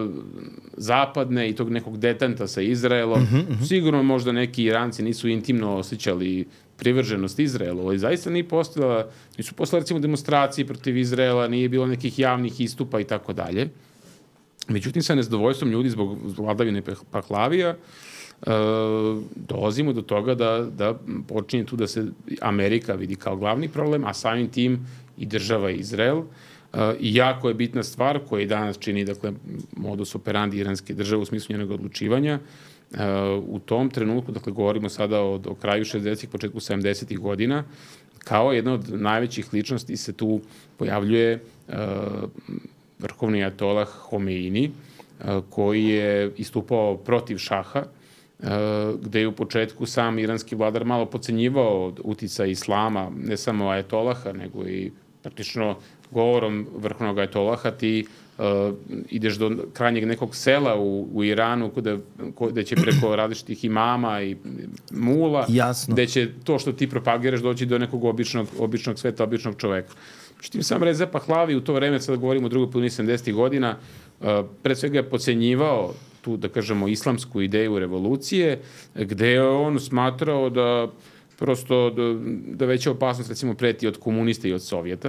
zapadne i tog nekog detanta sa Izraelom. Uh-huh, uh-huh. Sigurno možda neki Iranci nisu intimno osjećali privrženost Izraelu, ali zaista nije postojala, nisu postojale, recimo, demonstracije protiv Izraela, nije bilo nekih javnih istupa i tako dalje. Međutim, sa nezadovoljstvom ljudi zbog vladavine Pahlavija Uh, dolazimo do toga da, da počinje tu da se Amerika vidi kao glavni problem, a samim tim i država Izrael. Uh, I jako je bitna stvar koja i danas čini, dakle, modus operandi iranske države u smislu njenog odlučivanja. Uh, u tom trenutku, dakle, govorimo sada o, o kraju šezdesetih, početku sedamdesetih godina, kao jedna od najvećih ličnosti se tu pojavljuje uh, vrhovni ajatolah Homeini, uh, koji je istupao protiv šaha, gde je u početku sam iranski vladar malo podcenjivao uticaj islama, ne samo ajatolaha, nego i praktično govorom vrhovnog ajatolaha ti uh, ideš do krajnjeg nekog sela u, u Iranu gde, gde će preko različitih imama i mula, Jasno. Gde će to što ti propagiraš doći do nekog običnog, običnog sveta, običnog čoveka. Međutim, sam Reza Pahlavi u to vreme, sada govorimo o drugoj polovini sedamdesetih godina, uh, pre svega je podcenjivao tu, da kažemo, islamsku ideju revolucije, gde je on smatrao da prosto da, da veća opasnost, recimo, preti od komunista i od Sovjeta.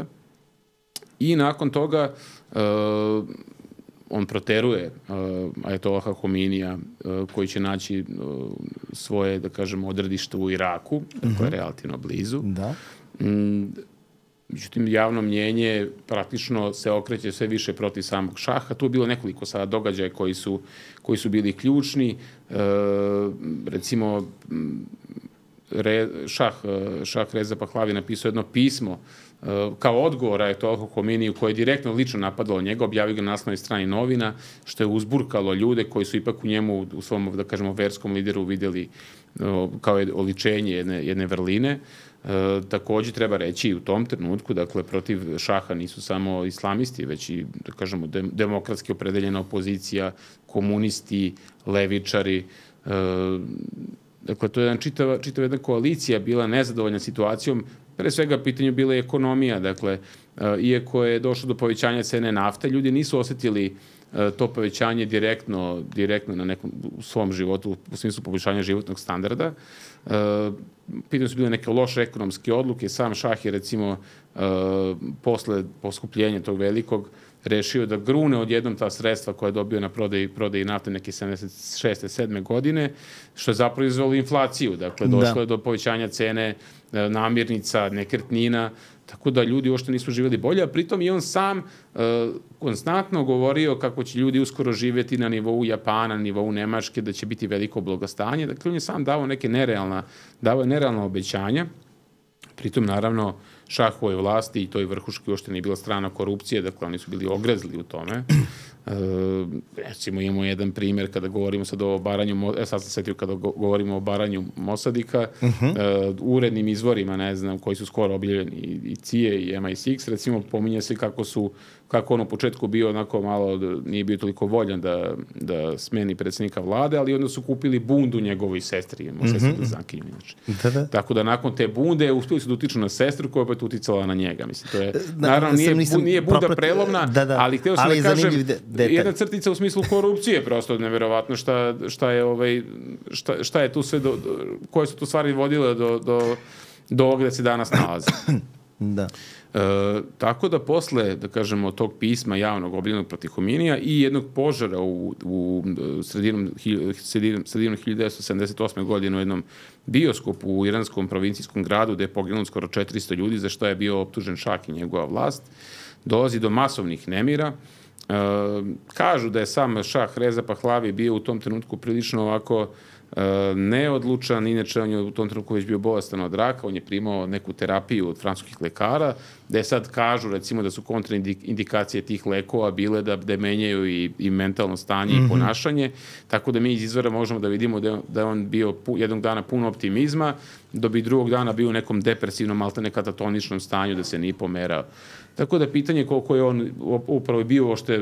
I nakon toga uh, on proteruje uh, ajatolaha Homeinija, uh, koji će naći uh, svoje, da kažemo, odredište u Iraku, mm-hmm. dakle, relativno blizu. Da. Mm, Međutim, javno mnijenje praktično se okreće sve više protiv samog šaha. Tu je bilo nekoliko sada događaja koji su, koji su bili ključni. E, recimo, re, šah, šah Reza Pahlavi napisao jedno pismo e, kao odgovor ajatolahu Homeiniju, koje je direktno lično napadalo njega, objavio ga na naslovnoj strani novina, što je uzburkalo ljude koji su ipak u njemu, u svom, da kažemo, verskom lideru vidjeli o, kao oličenje jedne, jedne vrline. E, također treba reći i u tom trenutku, dakle, protiv šaha nisu samo islamisti, već i, da kažemo, de, demokratski opredeljena opozicija, komunisti, levičari. E, dakle, to je jedan čitava, čitava jedna koalicija bila nezadovoljna situacijom pre svega pitanju bila je ekonomija, dakle, iako je došlo do povećanja cene nafte, ljudi nisu osetili to povećanje direktno, direktno na nekom u svom životu, u smislu poboljšanja životnog standarda. Pitanje su bile neke loše ekonomske odluke. Sam šah je, recimo, posle poskupljenja tog velikog, rešio da grune odjednom ta sredstva koja je dobio na prodaji, prodaji nafte neke sedamdeset šeste sedme godine, što je zapravo izvelo inflaciju. Dakle, došlo je do povećanja cene namirnica, nekretnina, tako da ljudi uopšte nisu živjeli bolje, a pritom i on sam uh, konstantno govorio kako će ljudi uskoro živjeti na nivou Japana, na nivou Nemačke, da će biti veliko blagostanje. Dakle, on je sam dao neke nerealna, dao je nerealna obećanja. Pritom, naravno, šahovoj vlasti i toj vrhuški uopšte nije bila strana korupcije, dakle, oni su bili ogrezli u tome. E, recimo, imamo jedan primjer kada govorimo sad o obaranju, e, sad sam setio kada govorimo o obaranju Mosadika, uh -huh. e, urednim izvorima, ne znam, koji su skoro objavljeni i, i C I A i M I six, recimo, pominje se kako su kako on u početku bio onako malo, nije bio toliko voljan da, da smeni predsjednika vlade, ali onda su kupili bundu njegovoj sestri, mm -hmm. sestri Blizankinju, inače. Da, da. Tako da nakon te bunde uspeli su da utiču na sestru koja je opet uticala na njega. Mislim, to je, da, naravno, nije, nisam, nije bunda proprat, prelovna, da, da. ali htio sam ali da kažem, de, jedna crtica u smislu korupcije, prosto neverovatno šta, šta, je, ovaj, šta, šta je tu sve, do, do, koje su tu stvari vodile do, do, do ovoga da se danas nalazi. Da. E, tako da posle, da kažemo, tog pisma javnog objavljenog protiv Hominija i jednog požara u, u sredinom, sredinom, sredinom hiljadu devetsto sedamdeset osme godine u jednom bioskopu u iranskom provincijskom gradu gde je poginulo skoro četiristo ljudi za što je bio optužen šah i njegova vlast, dolazi do masovnih nemira. E, kažu da je sam šah Reza Pahlavi bio u tom trenutku prilično ovako neodlučan, inače on je u tom trenutku već bio bolestan od raka, on je primao neku terapiju od francuskih lekara, gde sad kažu recimo da su kontraindikacije tih lekova bile da, da menjaju i, i mentalno stanje mm -hmm. i ponašanje, tako da mi iz izvora možemo da vidimo da je, da je on bio pu, jednog dana puno optimizma, da bi drugog dana bio u nekom depresivnom, maltene katatoničnom stanju, da se nije pomerao. Tako da pitanje koliko je on upravo bio ošte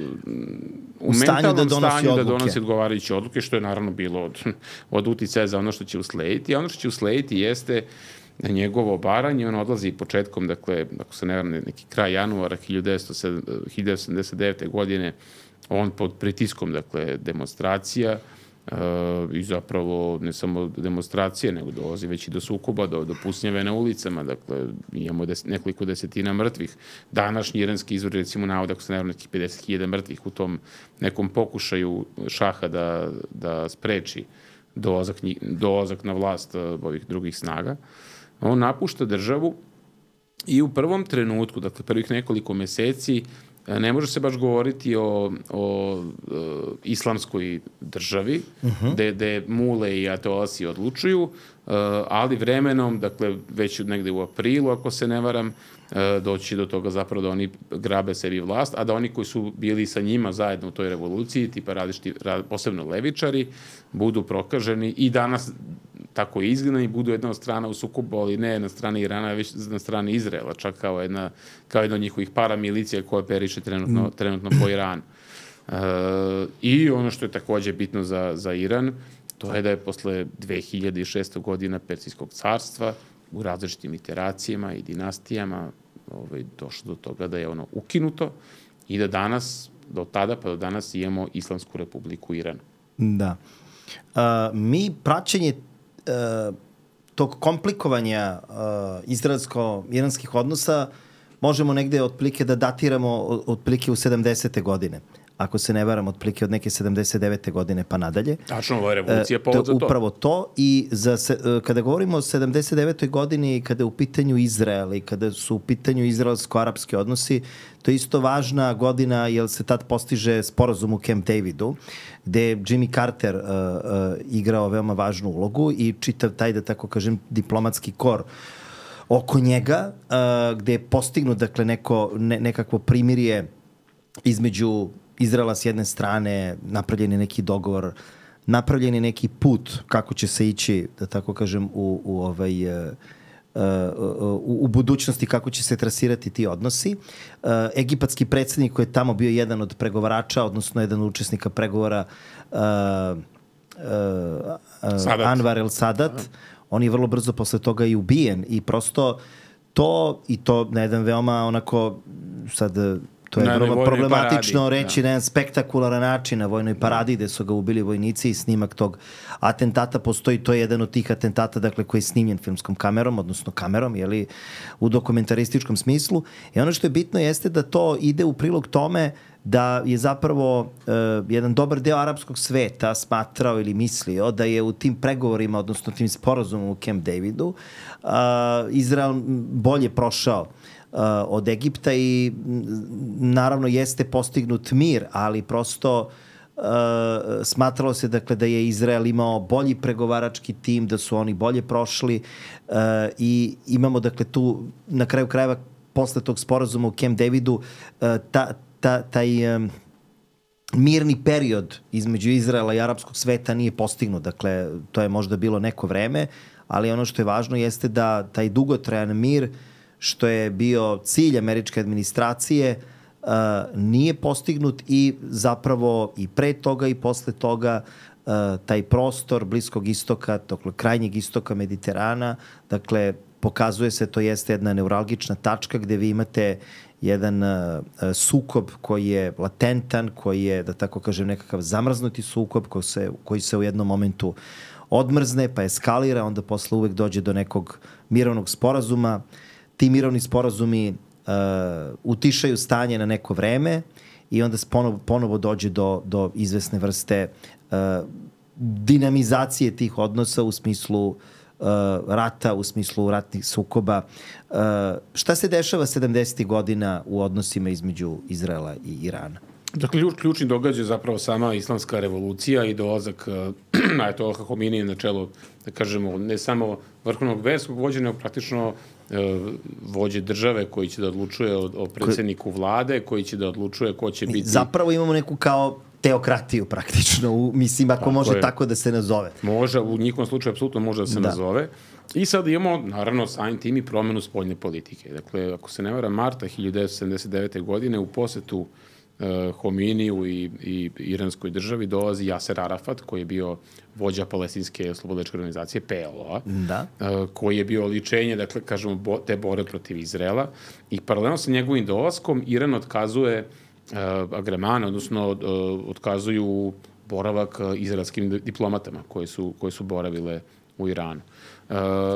u, u mentalnom da stanju odluke. Da donosi odgovarajuće odluke, što je naravno bilo od, od uticaja za ono što će uslediti. A ono što će uslediti jeste njegovo obaranje. On odlazi početkom, dakle, ako se ne varam, neki kraj januara hiljadu devetsto sedamdeset devete godine, on pod pritiskom, dakle, demonstracija, Uh, i zapravo ne samo demonstracije, nego dolazi već i do sukoba, do, do pusnjave na ulicama, dakle imamo des, nekoliko desetina mrtvih. Današnji iranski izvor, recimo, navode, ako se ne varam, nekih pedeset hiljada mrtvih u tom nekom pokušaju šaha da, da spreči dolazak, dolazak na vlast uh, ovih drugih snaga. On napušta državu i u prvom trenutku, dakle prvih nekoliko meseci, ne može se baš govoriti o, o, o islamskoj državi, uh-huh. gde, gde mule i ateolasi odlučuju, ali vremenom, dakle, već negde u aprilu, ako se ne varam, doći do toga zapravo da oni grabe sebi vlast, a da oni koji su bili sa njima zajedno u toj revoluciji, tipa različiti, posebno levičari, budu prokaženi i danas tako izgledani, budu jedna od strana u sukobu, ali ne na strani Irana, već na strani Izraela, čak kao jedna, kao jedna od njihovih paramilicija koja periše trenutno, mm. trenutno po Iranu. E, I ono što je takođe bitno za, za Iran, to je da je posle dve hiljade šeste godina Persijskog carstva u različitim iteracijama i dinastijama ovaj, došlo do toga da je ono ukinuto i da danas, do tada pa do danas imamo Islamsku republiku Iran. Da. Uh, mi praćenje uh, tog komplikovanja uh, izraelsko-iranskih odnosa možemo negde otprilike da datiramo otprilike u sedamdesete godine. Ako se ne varam, otprilike od neke sedamdeset devete godine pa nadalje. Tačno, ovo je revolucija povod za to. Upravo to. I za se, kada govorimo o sedamdeset devetoj godini, kada je u pitanju Izrael i kada su u pitanju izraelsko-arapski odnosi, to je isto važna godina jer se tad postiže sporazum u Camp Davidu, gde je Jimmy Carter uh, uh, igrao veoma važnu ulogu i čitav taj, da tako kažem, diplomatski kor oko njega, uh, gde je postignut, dakle, neko, ne, nekakvo primirje između Izraela s jedne strane, napravljen je neki dogovor, napravljen je neki put kako će se ići, da tako kažem, u, u, ovaj, uh, u, u budućnosti, kako će se trasirati ti odnosi. Uh, egipatski predsjednik koji je tamo bio jedan od pregovarača, odnosno jedan od učesnika pregovora, uh, uh, uh, Anwar el Sadat, on je vrlo brzo posle toga i ubijen i prosto to i to na jedan veoma onako sad to je vrlo problematično paradi, reći da. Na jedan spektakularan način na vojnoj paradi gde su ga ubili vojnici i snimak tog atentata postoji, to je jedan od tih atentata dakle koji je snimljen filmskom kamerom, odnosno kamerom, jeli, u dokumentarističkom smislu. I ono što je bitno jeste da to ide u prilog tome da je zapravo uh, jedan dobar deo arapskog sveta smatrao ili mislio da je u tim pregovorima, odnosno tim sporazumom u Camp Davidu, uh, Izrael bolje prošao uh, od Egipta i naravno jeste postignut mir, ali prosto uh, smatralo se dakle da je Izrael imao bolji pregovarački tim, da su oni bolje prošli uh, i imamo dakle tu na kraju krajeva posle tog sporazuma u Camp Davidu uh, ta Ta, taj um, mirni period između Izraela i arapskog sveta nije postignut. Dakle, to je možda bilo neko vreme, ali ono što je važno jeste da taj dugotrajan mir, što je bio cilj američke administracije, uh, nije postignut i zapravo i pre toga i posle toga uh, taj prostor Bliskog istoka, dakle, krajnjeg istoka Mediterana, dakle, pokazuje se, to jeste jedna neuralgična tačka gde vi imate jedan uh, sukob koji je latentan, koji je, da tako kažem, nekakav zamrznuti sukob koji se, koji se u jednom momentu odmrzne, pa eskalira, onda posle uvek dođe do nekog mirovnog sporazuma. Ti mirovni sporazumi uh, utišaju stanje na neko vreme i onda ponovo, ponovo dođe do, do izvesne vrste uh, dinamizacije tih odnosa u smislu Uh, rata, u smislu ratnih sukoba. Uh, šta se dešava sedamdesetih godina u odnosima između Izraela i Irana? Dakle, ključni događaj je zapravo sama islamska revolucija i dolazak uh, Ajatollaha Homenija na čelo, da kažemo, ne samo vrhovnog verskog vođa, nego praktično uh, vođe države koji će da odlučuje o, o predsjedniku vlade, koji će da odlučuje ko će biti... Zapravo imamo neku kao teokratiju praktično, u, mislim, ako tako može je. Tako da se nazove. Može, u njihovom slučaju apsolutno može da se da. nazove. I sad imamo, naravno, samim tim i promenu spoljne politike. Dakle, ako se ne vara, marta hiljadu devetsto sedamdeset devete. godine u posetu uh, Homeniju i, i iranskoj državi dolazi Jaser Arafat, koji je bio vođa palestinske slobodilačke organizacije P L O-a, da. uh, koji je bio ličenje, dakle, kažemo, bo, te bore protiv Izraela. I paralelno sa njegovim dolaskom Iran otkazuje Uh, agremane, odnosno uh, otkazuju boravak uh, izraelskim diplomatama koje su, koje su boravile u Iranu. Uh,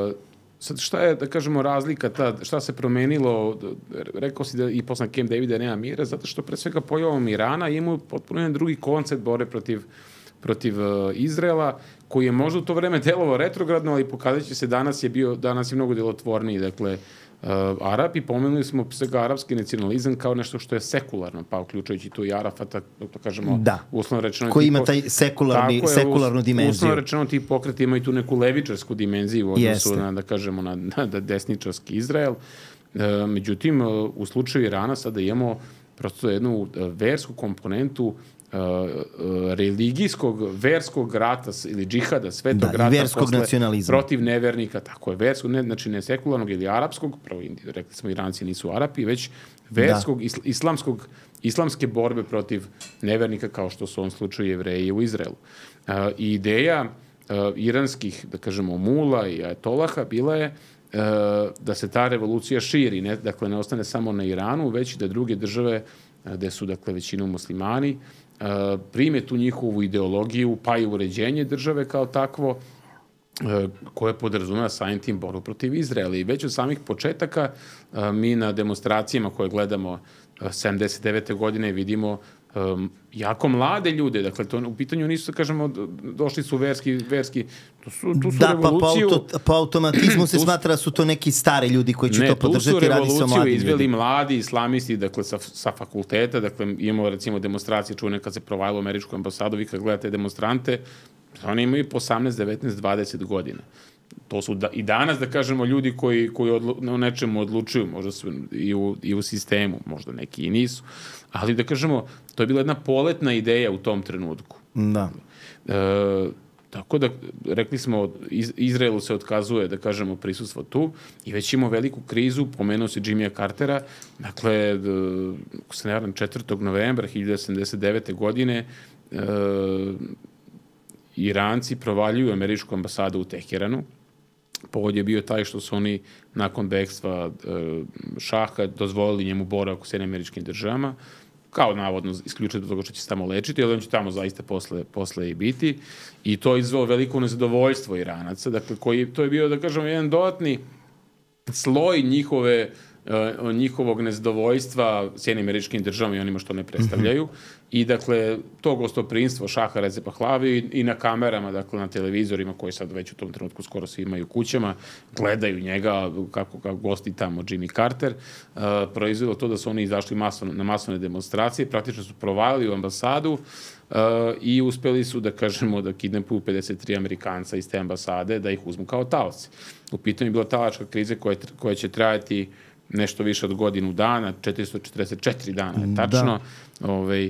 sad šta je, da kažemo, razlika, ta, šta se promenilo, rekao si da i posle Camp Davida nema mira, zato što pre svega pojavom Irana imaju potpuno jedan drugi koncept bore protiv, protiv uh, Izraela, koji je možda u to vreme delovao retrogradno, ali pokazat će se danas je bio, danas je mnogo delotvorniji, dakle, Uh, Arapi, pomenuli smo svega arapski nacionalizam kao nešto što je sekularno, pa uključujući tu i Arafata, da kažemo, da. uslovno rečeno... Koji ima taj sekularni, je, sekularnu dimenziju. Uslovno rečeno ti pokreti imaju tu neku levičarsku dimenziju u odnosu Jeste. na, da kažemo, na, na desničarski Izrael. Uh, međutim, uh, u slučaju Irana sada imamo prosto jednu uh, versku komponentu Uh, uh, religijskog, verskog rata ili džihada, svetog da, rata verskog nacionalizma protiv nevernika, tako je, verskog, ne, znači ne sekularnog ili arapskog, prvo rekli smo Iranci nisu Arapi, već verskog, da. islamskog, islamske borbe protiv nevernika kao što su u ovom slučaju Jevreji u Izraelu. Uh, I ideja uh, iranskih, da kažemo, mula i ajatolaha bila je uh, da se ta revolucija širi, ne, dakle ne ostane samo na Iranu, već i da druge države uh, gde su, dakle, većinom muslimani, Uh, prime tu njihovu ideologiju, pa i uređenje države kao takvo, uh, koje podrazumeva samim tim borbu protiv Izraela. I već od samih početaka uh, mi na demonstracijama koje gledamo uh, sedamdeset devete. godine vidimo um, jako mlade ljude, dakle, to u pitanju nisu, da kažemo, došli su verski, verski tu su, tu su da, revoluciju... Da, pa po, po automatizmu se smatra da su to neki stari ljudi koji će ne, to podržati, radi se o mladim ljudima. Ne, tu su revoluciju izveli mladi islamisti, dakle, sa, sa fakulteta, dakle, imamo, recimo, demonstracije, čuvene kad se provajalo u američku ambasadu, vi kad gledate demonstrante, oni imaju po osamnaest, devetnaest, dvadeset godina. To su da, i danas, da kažemo, ljudi koji, koji odlu, o nečemu odlučuju, možda su i u, i u sistemu, možda neki i nisu, ali da kažemo, to je bila jedna poletna ideja u tom trenutku. Da. E, tako da, rekli smo, iz, Izraelu se otkazuje, da kažemo, prisustvo tu i već imamo veliku krizu, pomenuo se Jimmya Cartera, dakle, ako se ne varam, četvrtog novembra hiljadu devetsto sedamdeset devete. godine e, Iranci provaljuju američku ambasadu u Teheranu Povod je bio taj što su oni nakon bekstva šaha dozvolili njemu boravak u Sjedinjenim Američkim Državama, kao navodno isključio do toga što će se tamo lečiti, ali on će tamo zaista posle, posle i biti. I to je izvalo veliko nezadovoljstvo Iranaca, dakle, koji, to je bio, da kažemo, jedan dodatni sloj njihove njihovog nezadovoljstva Sjedinjenim Američkim Državama i onima što ne predstavljaju. I, dakle, to gostoprinstvo Šaha Reze Pahlavi i na kamerama, dakle, na televizorima, koji sad već u tom trenutku skoro svi imaju kućama, gledaju njega kako, kako gosti tamo Jimmy Carter, uh, proizvelo to da su oni izašli masovno, na masovne demonstracije, praktično su provalili u ambasadu uh, i uspeli su, da kažemo, da kidnapuju pedeset tri Amerikanca iz te ambasade, da ih uzmu kao taoci. U pitanju je bila talačka kriza koja, koja će trajati nešto više od godinu dana, četiristo četrdeset četiri dana je tačno, da. ovaj, e,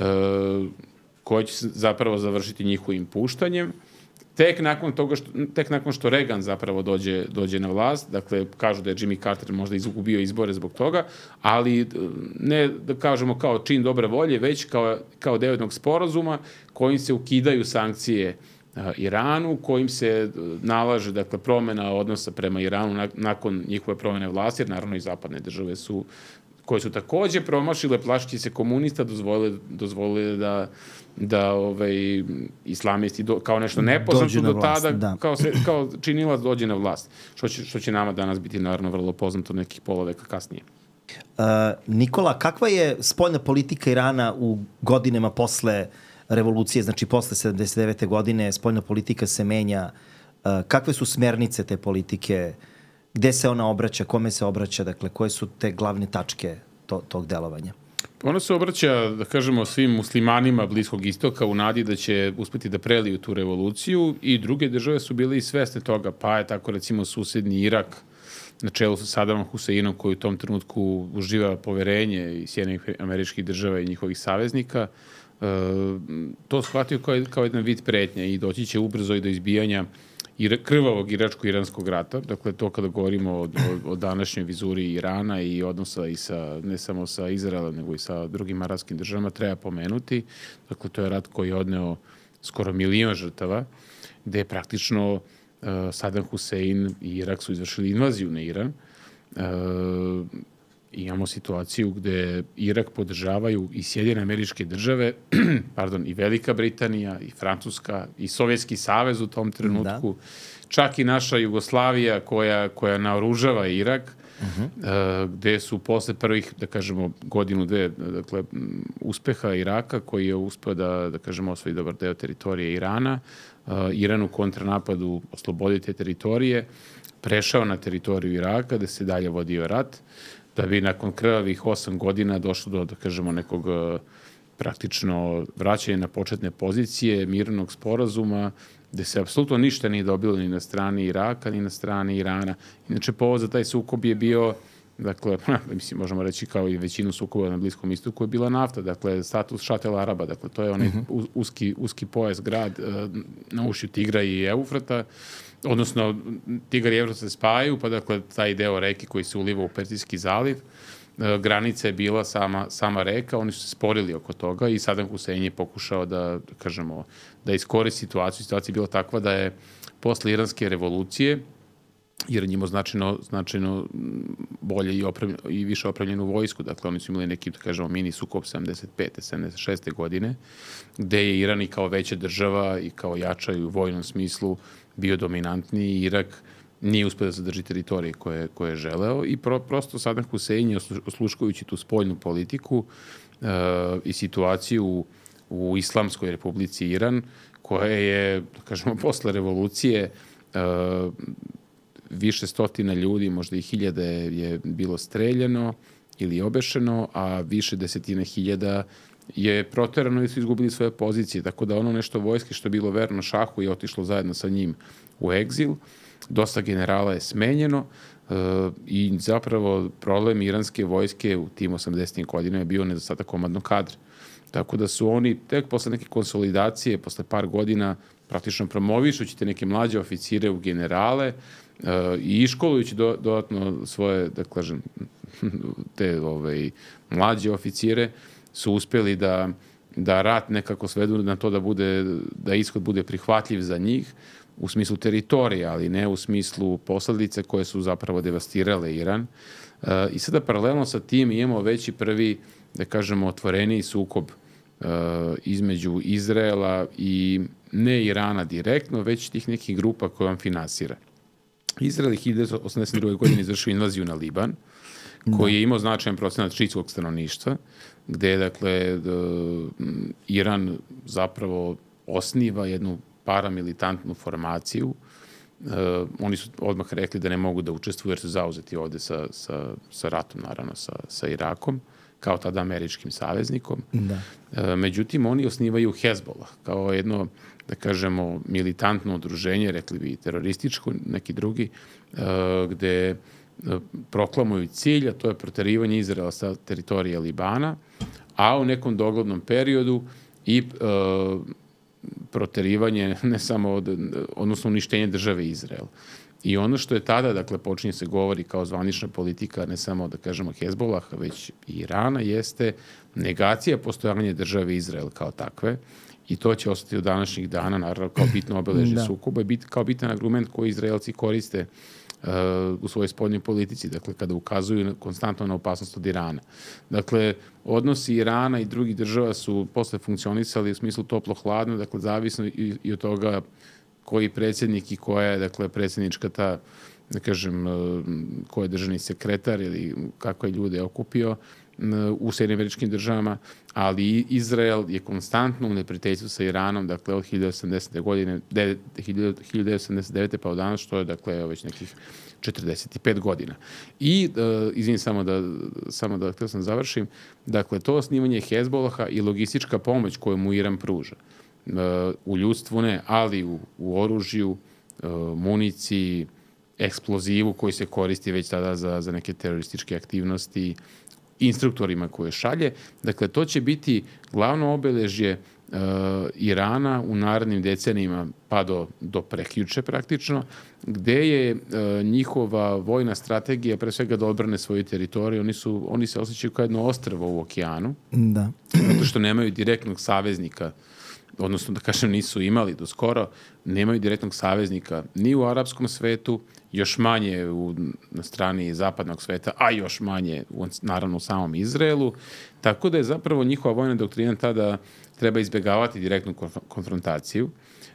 koja će se zapravo završiti njihovim puštanjem. Tek nakon toga što, tek nakon što Reagan zapravo dođe, dođe na vlast, dakle, kažu da je Jimmy Carter možda izgubio izbore zbog toga, ali ne da kažemo kao čin dobre volje, već kao, kao deo jednog sporazuma kojim se ukidaju sankcije Iranu, kojim se nalaže, dakle, promena odnosa prema Iranu nakon njihove promene vlasti, jer naravno i zapadne države su, koje su takođe promašile, plašići se komunista, dozvolile, dozvolile da, da ovaj, islamisti do, kao nešto nepoznato do vlast, tada, da. kao, se, kao činilac dođe na vlast, što će, što će nama danas biti naravno vrlo poznato nekih pola veka kasnije. Uh, Nikola, kakva je spoljna politika Irana u godinama posle revolucije, znači posle sedamdeset devete godine, spoljna politika se menja. Kakve su smernice te politike? Gde se ona obraća? Kome se obraća? Dakle, koje su te glavne tačke to, tog delovanja? Ona se obraća, da kažemo, svim muslimanima Bliskog istoka u nadi da će uspeti da preliju tu revoluciju i druge države su bile i svesne toga, pa je tako recimo susedni Irak na čelu sa Sadamom Huseinom koji u tom trenutku uživa poverenje i Sjedinjenih Američkih Država i njihovih saveznika, Uh, to shvatio kao, kao jedan vid pretnje i doći će ubrzo i do izbijanja ira, krvavog iračko-iranskog rata. Dakle, to kada govorimo o, o, o današnjoj vizuri Irana i odnosa i sa, ne samo sa Izraelom, nego i sa drugim arapskim državama, treba pomenuti. Dakle, to je rat koji je odneo skoro milion žrtava, gde je praktično uh, Saddam Hussein i Irak su izvršili invaziju na Iran. Uh, Imamo situaciju gde Irak podržavaju i Sjedinjene Američke Države, pardon, i Velika Britanija, i Francuska, i Sovjetski savez u tom trenutku, da. Čak i naša Jugoslavija koja, koja naoružava Irak, uh-huh. uh, gde su posle prvih, da kažemo, godinu, dve, dakle, uspeha Iraka, koji je uspeo da, da kažemo, osvoji dobar deo teritorije Irana, uh, Iran u kontranapadu oslobodi te teritorije, prešao na teritoriju Iraka, gde se dalje vodio rat, da bi nakon krvavih osam godina došlo do, da kažemo, nekog praktično vraćanja na početne pozicije, mirnog sporazuma, gde se apsolutno ništa nije dobilo ni na strani Iraka, ni na strani Irana. Inače, povod za taj sukob je bio, dakle, mislim, možemo reći kao i većinu sukoba na Bliskom istoku, je bila nafta, dakle, status Šatel Araba, dakle, to je onaj uh-huh. uski, uski pojas grad na ušću Tigra i Eufrata, odnosno Tigar i Evrat se spajaju, pa dakle taj deo reke koji se uliva u Perzijski zaliv, granica je bila sama, sama reka, oni su se sporili oko toga i Saddam Hussein je pokušao da, da kažemo, da iskoristi situaciju. Situacija je bila takva da je posle iranske revolucije, Iran imao značajno, značajno bolje i, opremljen, i više opremljenu vojsku, dakle oni su imali neki, da kažemo, mini sukob sedamdeset pete sedamdeset šeste godine, gde je Iran i kao veća država i kao jača i u vojnom smislu bio dominantniji i Irak nije uspio da zadrži teritorije koje, koje je želeo i pro, prosto Saddam Hussein je osluškujući tu spoljnu politiku uh, i situaciju u, u Islamskoj republici Iran, koja je, da kažemo, posle revolucije uh, više stotina ljudi, možda i hiljade je bilo streljeno ili obešeno, a više desetine hiljada je proterano i su izgubili svoje pozicije, tako da ono nešto vojske što je bilo verno šahu je otišlo zajedno sa njim u egzil. Dosta generala je smenjeno uh, i zapravo problem iranske vojske u tim osamdesetim godinama je bio nedostatak komandnog kadra. Tako da su oni tek posle neke konsolidacije, posle par godina, praktično promovišući te neke mlađe oficire u generale uh, i iškolujući do, dodatno svoje, da kažem, te ovaj, mlađe oficire, su uspeli da, da rat nekako svedu na to da bude, da ishod bude prihvatljiv za njih, u smislu teritorija, ali ne u smislu posledice koje su zapravo devastirale Iran. I sada paralelno sa tim imamo već i prvi, da kažemo, otvoreniji sukob između Izraela i ne Irana direktno, već tih nekih grupa koje on finansira. Izrael je hiljadu devetsto osamdeset druge. godine izvršio invaziju na Liban, koji je imao značajan procenat šiitskog stanovništva, gde je, dakle, Iran zapravo osniva jednu paramilitantnu formaciju. Uh, oni su odmah rekli da ne mogu da učestvuju jer su zauzeti ovde sa, sa, sa ratom, naravno, sa, sa Irakom, kao tada američkim saveznikom. Da. Uh, međutim, oni osnivaju Hezbollah kao jedno, da kažemo, militantno udruženje, rekli bi terorističko, neki drugi, uh, gde uh, proklamuju cilj, a to je proterivanje Izraela sa teritorija Libana, a u nekom doglednom periodu i uh, proterivanje, ne samo od, odnosno uništenje države Izrael. I ono što je tada, dakle, počinje se govori kao zvanična politika, ne samo, da kažemo, Hezbollaha, već i Irana, jeste negacija postojanja države Izrael kao takve. I to će ostati do današnjih dana, naravno, kao bitno obeležje da. sukoba i bit, kao bitan argument koji Izraelci koriste uh, u svojoj spoljnoj politici, dakle, kada ukazuju konstantno na opasnost od Irana. Dakle, odnosi Irana i drugih država su posle funkcionisali u smislu toplo-hladno, dakle, zavisno i, i od toga koji predsjednik i koja je, dakle, predsjednička ta, da kažem, ko je državni sekretar ili kako je ljude okupio u Sjedinjenim Američkim Državama, ali Izrael je konstantno u neprijateljstvu sa Iranom, dakle, od hiljadu devetsto sedamdesete. godine, hiljadu devetsto sedamdeset devete. pa od danas, što je, dakle, već nekih četrdeset pet godina. I, uh, izvinim, samo da, samo da, htio sam završim, dakle, to osnivanje Hezbollaha i logistička pomoć koju mu Iran pruža, uh, u ljudstvu ne, ali u, u oružju, uh, municiji, eksplozivu koji se koristi već tada za, za neke terorističke aktivnosti, instruktorima koje šalje. Dakle, to će biti glavno obeležje uh, Irana u narednim decenijima, pa do, do prekjuče praktično, gde je uh, njihova vojna strategija pre svega da odbrane svoju teritoriju. Oni, su, oni se osjećaju kao jedno ostrvo u okeanu, da. zato što nemaju direktnog saveznika, odnosno, da kažem, nisu imali do skoro, nemaju direktnog saveznika ni u arapskom svetu, još manje u, na strani zapadnog sveta, a još manje, u, naravno, u samom Izraelu. Tako da je zapravo njihova vojna doktrina ta da treba izbjegavati direktnu konfrontaciju,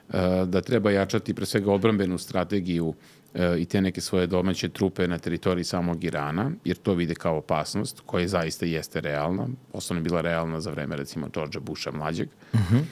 da treba jačati pre svega odbrambenu strategiju i te neke svoje domaće trupe na teritoriji samog Irana, jer to vide kao opasnost, koja zaista jeste realna, osnovno je bila realna za vreme, recimo, Georgea Busha mlađeg. Uh-huh.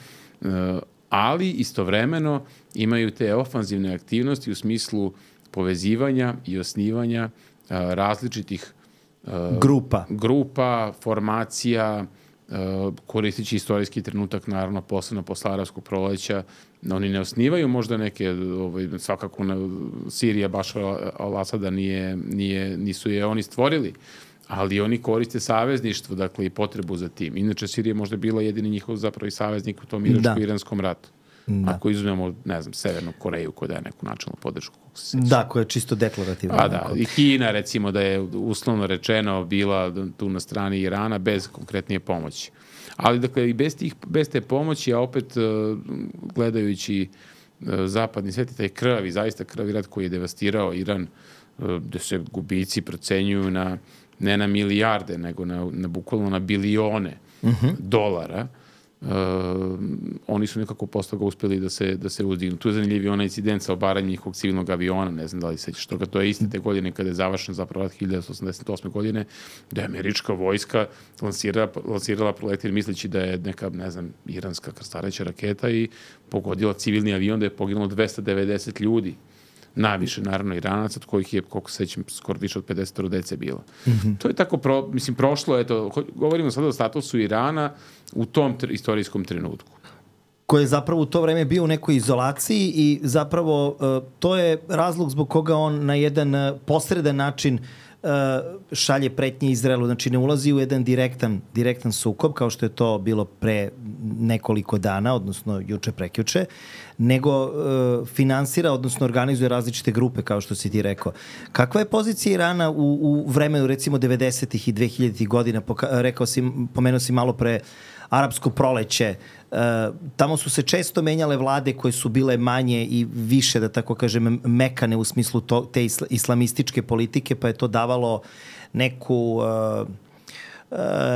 Ali istovremeno imaju te ofanzivne aktivnosti u smislu povezivanja i osnivanja uh, različitih uh, grupa. grupa, formacija, uh, koristići istorijski trenutak, naravno, posebno posle arapskog proleća. Oni ne osnivaju možda neke, ovaj, svakako na Sirija Bašara al-Asada nije, nije, nisu je oni stvorili, ali oni koriste savezništvo, dakle, i potrebu za tim. Inače, Sirija možda bila jedini njihov zapravo i saveznik u tom iračko-iranskom ratu. Da. Ako izuzmemo, ne znam, Severnu Koreju koja daje neku načalnu podršku. Da, koja je čisto deklarativna. A da, i Kina, recimo, da je uslovno rečeno bila tu na strani Irana bez konkretnije pomoći. Ali, dakle, i bez, tih, bez te pomoći, a opet gledajući zapadni svet i taj krvavi, zaista krvavi rat koji je devastirao Iran, gde se gubici procenjuju na, ne na milijarde, nego na, na bukvalno na bilione uh-huh. dolara. Uh, oni su nekako posle toga uspeli da se, da se uzdignu. Tu je zanimljiv onaj incident sa obaranjem njihovog civilnog aviona, ne znam da li sećaš toga, to je iste te godine kada je završen zapravo hiljadu devetsto osamdeset osme. godine, da je američka vojska lansirala, lansirala projektil misleći da je neka, ne znam, iranska krstareća raketa i pogodila civilni avion, da je poginulo dvesta devedeset ljudi. Najviše, naravno, Iranaca, od kojih je, koliko se sećam, skoro više od pedeset dece bilo. Mm-hmm. To je tako, pro, mislim, prošlo, eto, govorimo sada o statusu Irana u tom tr- istorijskom trenutku. Koji je zapravo u to vreme bio u nekoj izolaciji i zapravo uh, to je razlog zbog koga on na jedan uh, posredan način uh, šalje pretnje Izraelu, znači ne ulazi u jedan direktan, direktan sukob, kao što je to bilo pre nekoliko dana, odnosno juče prekjuče, nego uh, finansira, odnosno organizuje različite grupe, kao što si ti rekao. Kakva je pozicija Irana u, u vremenu, recimo, devedesetih i dvehiljaditih godina? Poka- rekao si, pomenuo si malo pre arapsko proleće. Uh, tamo su se često menjale vlade koje su bile manje i više, da tako kažem, mekane u smislu to, te isla, islamističke politike, pa je to davalo neku uh, uh,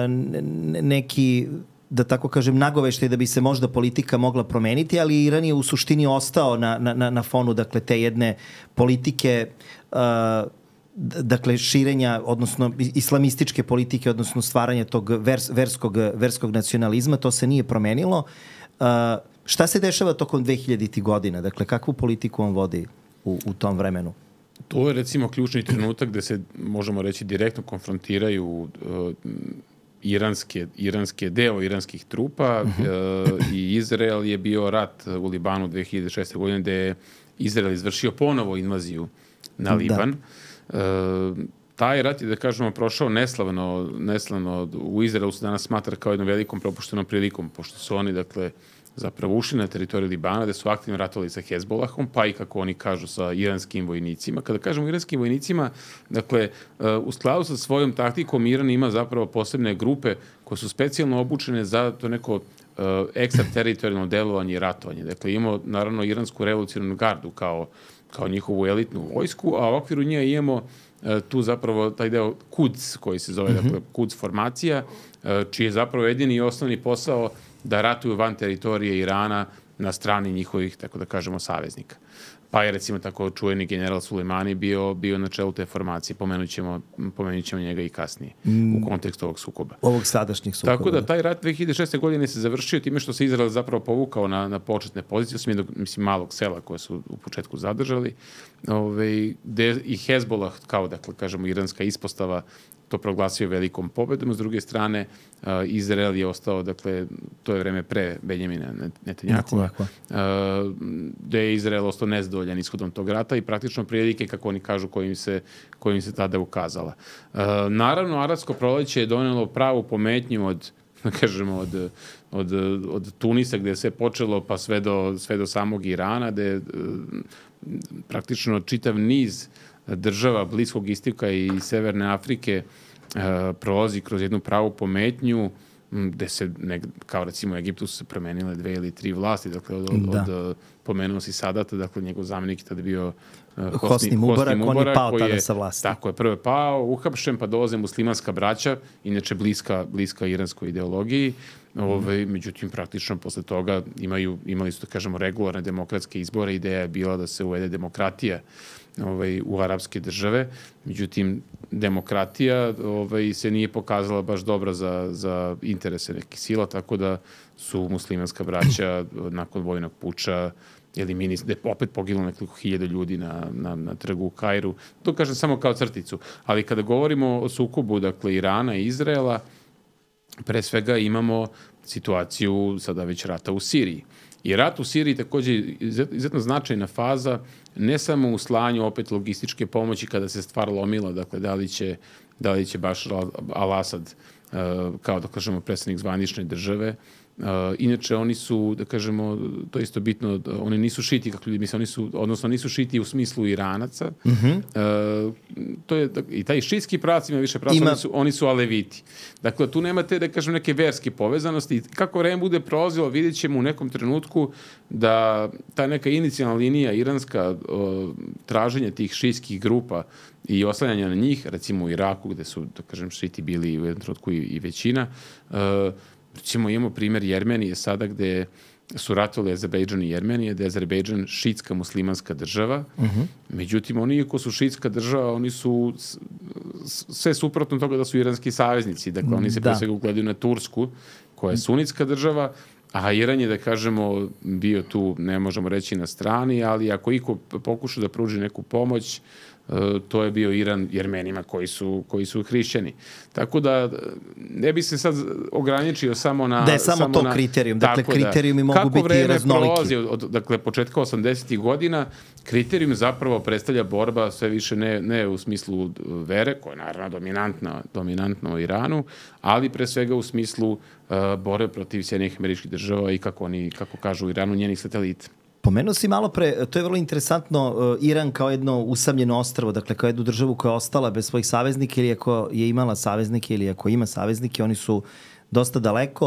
neki, da tako kažem, nagoveštaj da bi se možda politika mogla promeniti, ali Iran je u suštini ostao na, na, na fonu, dakle, te jedne politike uh, dakle, širenja, odnosno islamističke politike, odnosno stvaranja tog vers, verskog, verskog nacionalizma. To se nije promenilo. Uh, šta se dešava tokom dvehiljaditih godina? Dakle, kakvu politiku on vodi u, u tom vremenu? To je, recimo, ključni trenutak gde se, možemo reći, direktno konfrontiraju uh, iranske, iranske deo iranskih trupa uh -huh. uh, i Izrael je bio rat u Libanu dve hiljade šeste. godine gde je Izrael izvršio ponovo invaziju na Liban. Da. Uh, taj rat je, da kažemo, prošao neslavno, neslavno. U Izraelu se danas smatra kao jednom velikom propuštenom prilikom, pošto su oni, dakle, zapravo ušli na teritoriju Libana, gde su aktivno ratovali sa Hezbolahom, pa i, kako oni kažu, sa iranskim vojnicima. Kada kažemo iranskim vojnicima, dakle, uh, u skladu sa svojom taktikom, Iran ima zapravo posebne grupe koje su specijalno obučene za to neko uh, ekstrateritorijalno delovanje i ratovanje. Dakle, imamo, naravno, iransku revolucionarnu gardu kao kao njihovu elitnu vojsku, a u okviru nje imamo uh, tu zapravo taj deo Kuds, koji se zove, mm -hmm. dakle, Kuds formacija, uh, čiji je zapravo jedini i osnovni posao da ratuju van teritorije Irana na strani njihovih, tako da kažemo, saveznika. Pa je, recimo, tako čuveni general Sulejmani bio, bio na čelu te formacije. Pomenut ćemo, pomenut ćemo njega i kasnije mm. u kontekstu ovog sukoba. Ovog sadašnjih sukoba. Tako da taj rat dve hiljade šeste. godine se završio time što se Izrael zapravo povukao na, na početne pozicije, osim jednog, mislim, malog sela koje su u početku zadržali, ove, gde i Hezbolah, kao, dakle, kažemo, iranska ispostava, to proglasio velikom pobedom. S druge strane, uh, Izrael je ostao, dakle, to je vreme pre Benjamina Netanjahua, uh, gde je Izrael ostao nezadovoljan ishodom tog rata i praktično prilike, kako oni kažu, kojim se, kojim se tada ukazala. Uh, naravno, arapsko proleće je donelo pravu pometnju od, da kažemo, od, od, od Tunisa, gde je sve počelo, pa sve do, sve do samog Irana, gde je uh, praktično čitav niz država Bliskog istoka i Severne Afrike uh, prolazi kroz jednu pravu pometnju gde se, ne, kao recimo u Egiptu su se promenile dve ili tri vlasti, dakle od, od, od pomenuo si Sadata, dakle njegov zamenik je tada bio uh, Hosni, Hosni Mubarak, Mubarak, on je pao tada je, sa vlasti. Tako je, prvo je pao, uhapšen, pa dolaze muslimanska braća, inače bliska, bliska iranskoj ideologiji. Ove, međutim, praktično posle toga imaju, imali su, da kažemo, regularne demokratske izbore. Ideja je bila da se uvede demokratija ovaj, u arapske države. Međutim, demokratija ovaj, se nije pokazala baš dobra za, za interese nekih sila, tako da su muslimanska braća nakon vojnog puča eliminis, da je opet poginulo nekoliko hiljada ljudi na, na, na trgu u Kairu. To kažem samo kao crticu. Ali kada govorimo o sukobu, dakle, Irana i Izraela, pre svega imamo situaciju sada već rata u Siriji. I rat u Siriji takođe je izuzetno značajna faza, ne samo u slanju opet logističke pomoći kada se stvar lomila, dakle da li će, da li će Bašar al-Asad, kao da kažemo predsednik zvanične države. Uh, inače, oni su, da kažemo, to je isto bitno, oni nisu šiti, kako ljudi misle, oni su, odnosno nisu šiti u smislu Iranaca. Uh -huh. uh, to je, i taj šitski pravac ima više pravac, ima... oni, su, oni su aleviti. Dakle, tu nemate, da kažem, neke verske povezanosti. Kako vreme bude prolazilo, vidjet ćemo u nekom trenutku da ta neka inicijalna linija iranska uh, traženja tih šitskih grupa i oslanjanja na njih, recimo u Iraku, gde su, da kažem, šiti bili u jednom trenutku i, i većina, uh, recimo imamo primjer Jermenije sada gde su ratovali Azerbejdžan i Jermenije, da je Azerbejdžan šitska muslimanska država. Uh -huh. Međutim, oni iako su šitska država, oni su sve suprotno toga da su iranski saveznici. Dakle, oni se da. pre svega ugledaju na Tursku, koja je sunitska država, a Iran je, da kažemo, bio tu, ne možemo reći na strani, ali ako iko pokuša da pruži neku pomoć, to je bio Iran Jermenima koji su, koji su hrišćani. Tako da ne bi se sad ograničio samo na... Da je samo, samo to na, kriterijum. Dakle, kriterijumi da, mogu biti i raznoliki. Kako vreme prolazi od, od dakle, početka osamdesetih godina, kriterijum zapravo predstavlja borba sve više ne, ne u smislu vere, koja je naravno dominantna, dominantna u Iranu, ali pre svega u smislu uh, borbe protiv Sjedinjenih Američkih Država i kako oni, kako kažu u Iranu, njenih satelita. Pomenuo si malo pre, to je vrlo interesantno, Iran kao jedno usamljeno ostrvo, dakle kao jednu državu koja je ostala bez svojih saveznika ili ako je imala saveznike ili ako ima saveznike, oni su dosta daleko.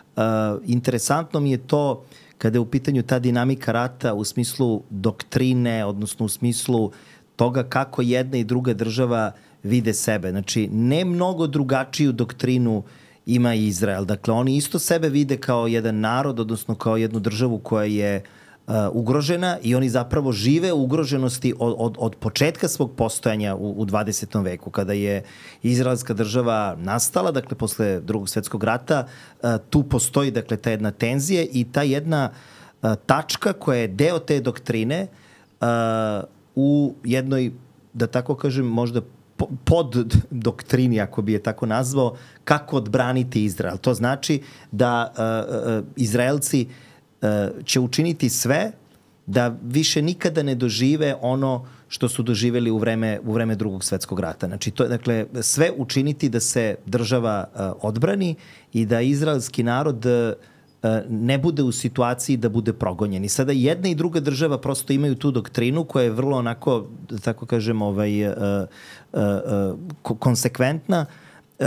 Uh, interesantno mi je to kada je u pitanju ta dinamika rata u smislu doktrine, odnosno u smislu toga kako jedna i druga država vide sebe. Znači, ne mnogo drugačiju doktrinu ima i Izrael. Dakle, oni isto sebe vide kao jedan narod, odnosno kao jednu državu koja je uh, ugrožena i oni zapravo žive u ugroženosti od, od, od početka svog postojanja u, u dvadesetom veku. Kada je izraelska država nastala, dakle, posle drugog svetskog rata, uh, tu postoji, dakle, ta jedna tenzija i ta jedna uh, tačka koja je deo te doktrine uh, u jednoj, da tako kažem, možda pod doktrini, ako bi je tako nazvao, kako odbraniti Izrael. To znači da uh, uh, Izraelci uh, će učiniti sve da više nikada ne dožive ono što su doživeli u vreme, u vreme drugog svetskog rata. Znači, to je, dakle, sve učiniti da se država uh, odbrani i da izraelski narod uh, ne bude u situaciji da bude progonjen. I sada jedna i druga država prosto imaju tu doktrinu koja je vrlo onako, da tako kažem, ovaj, uh, uh, uh, konsekventna. Uh,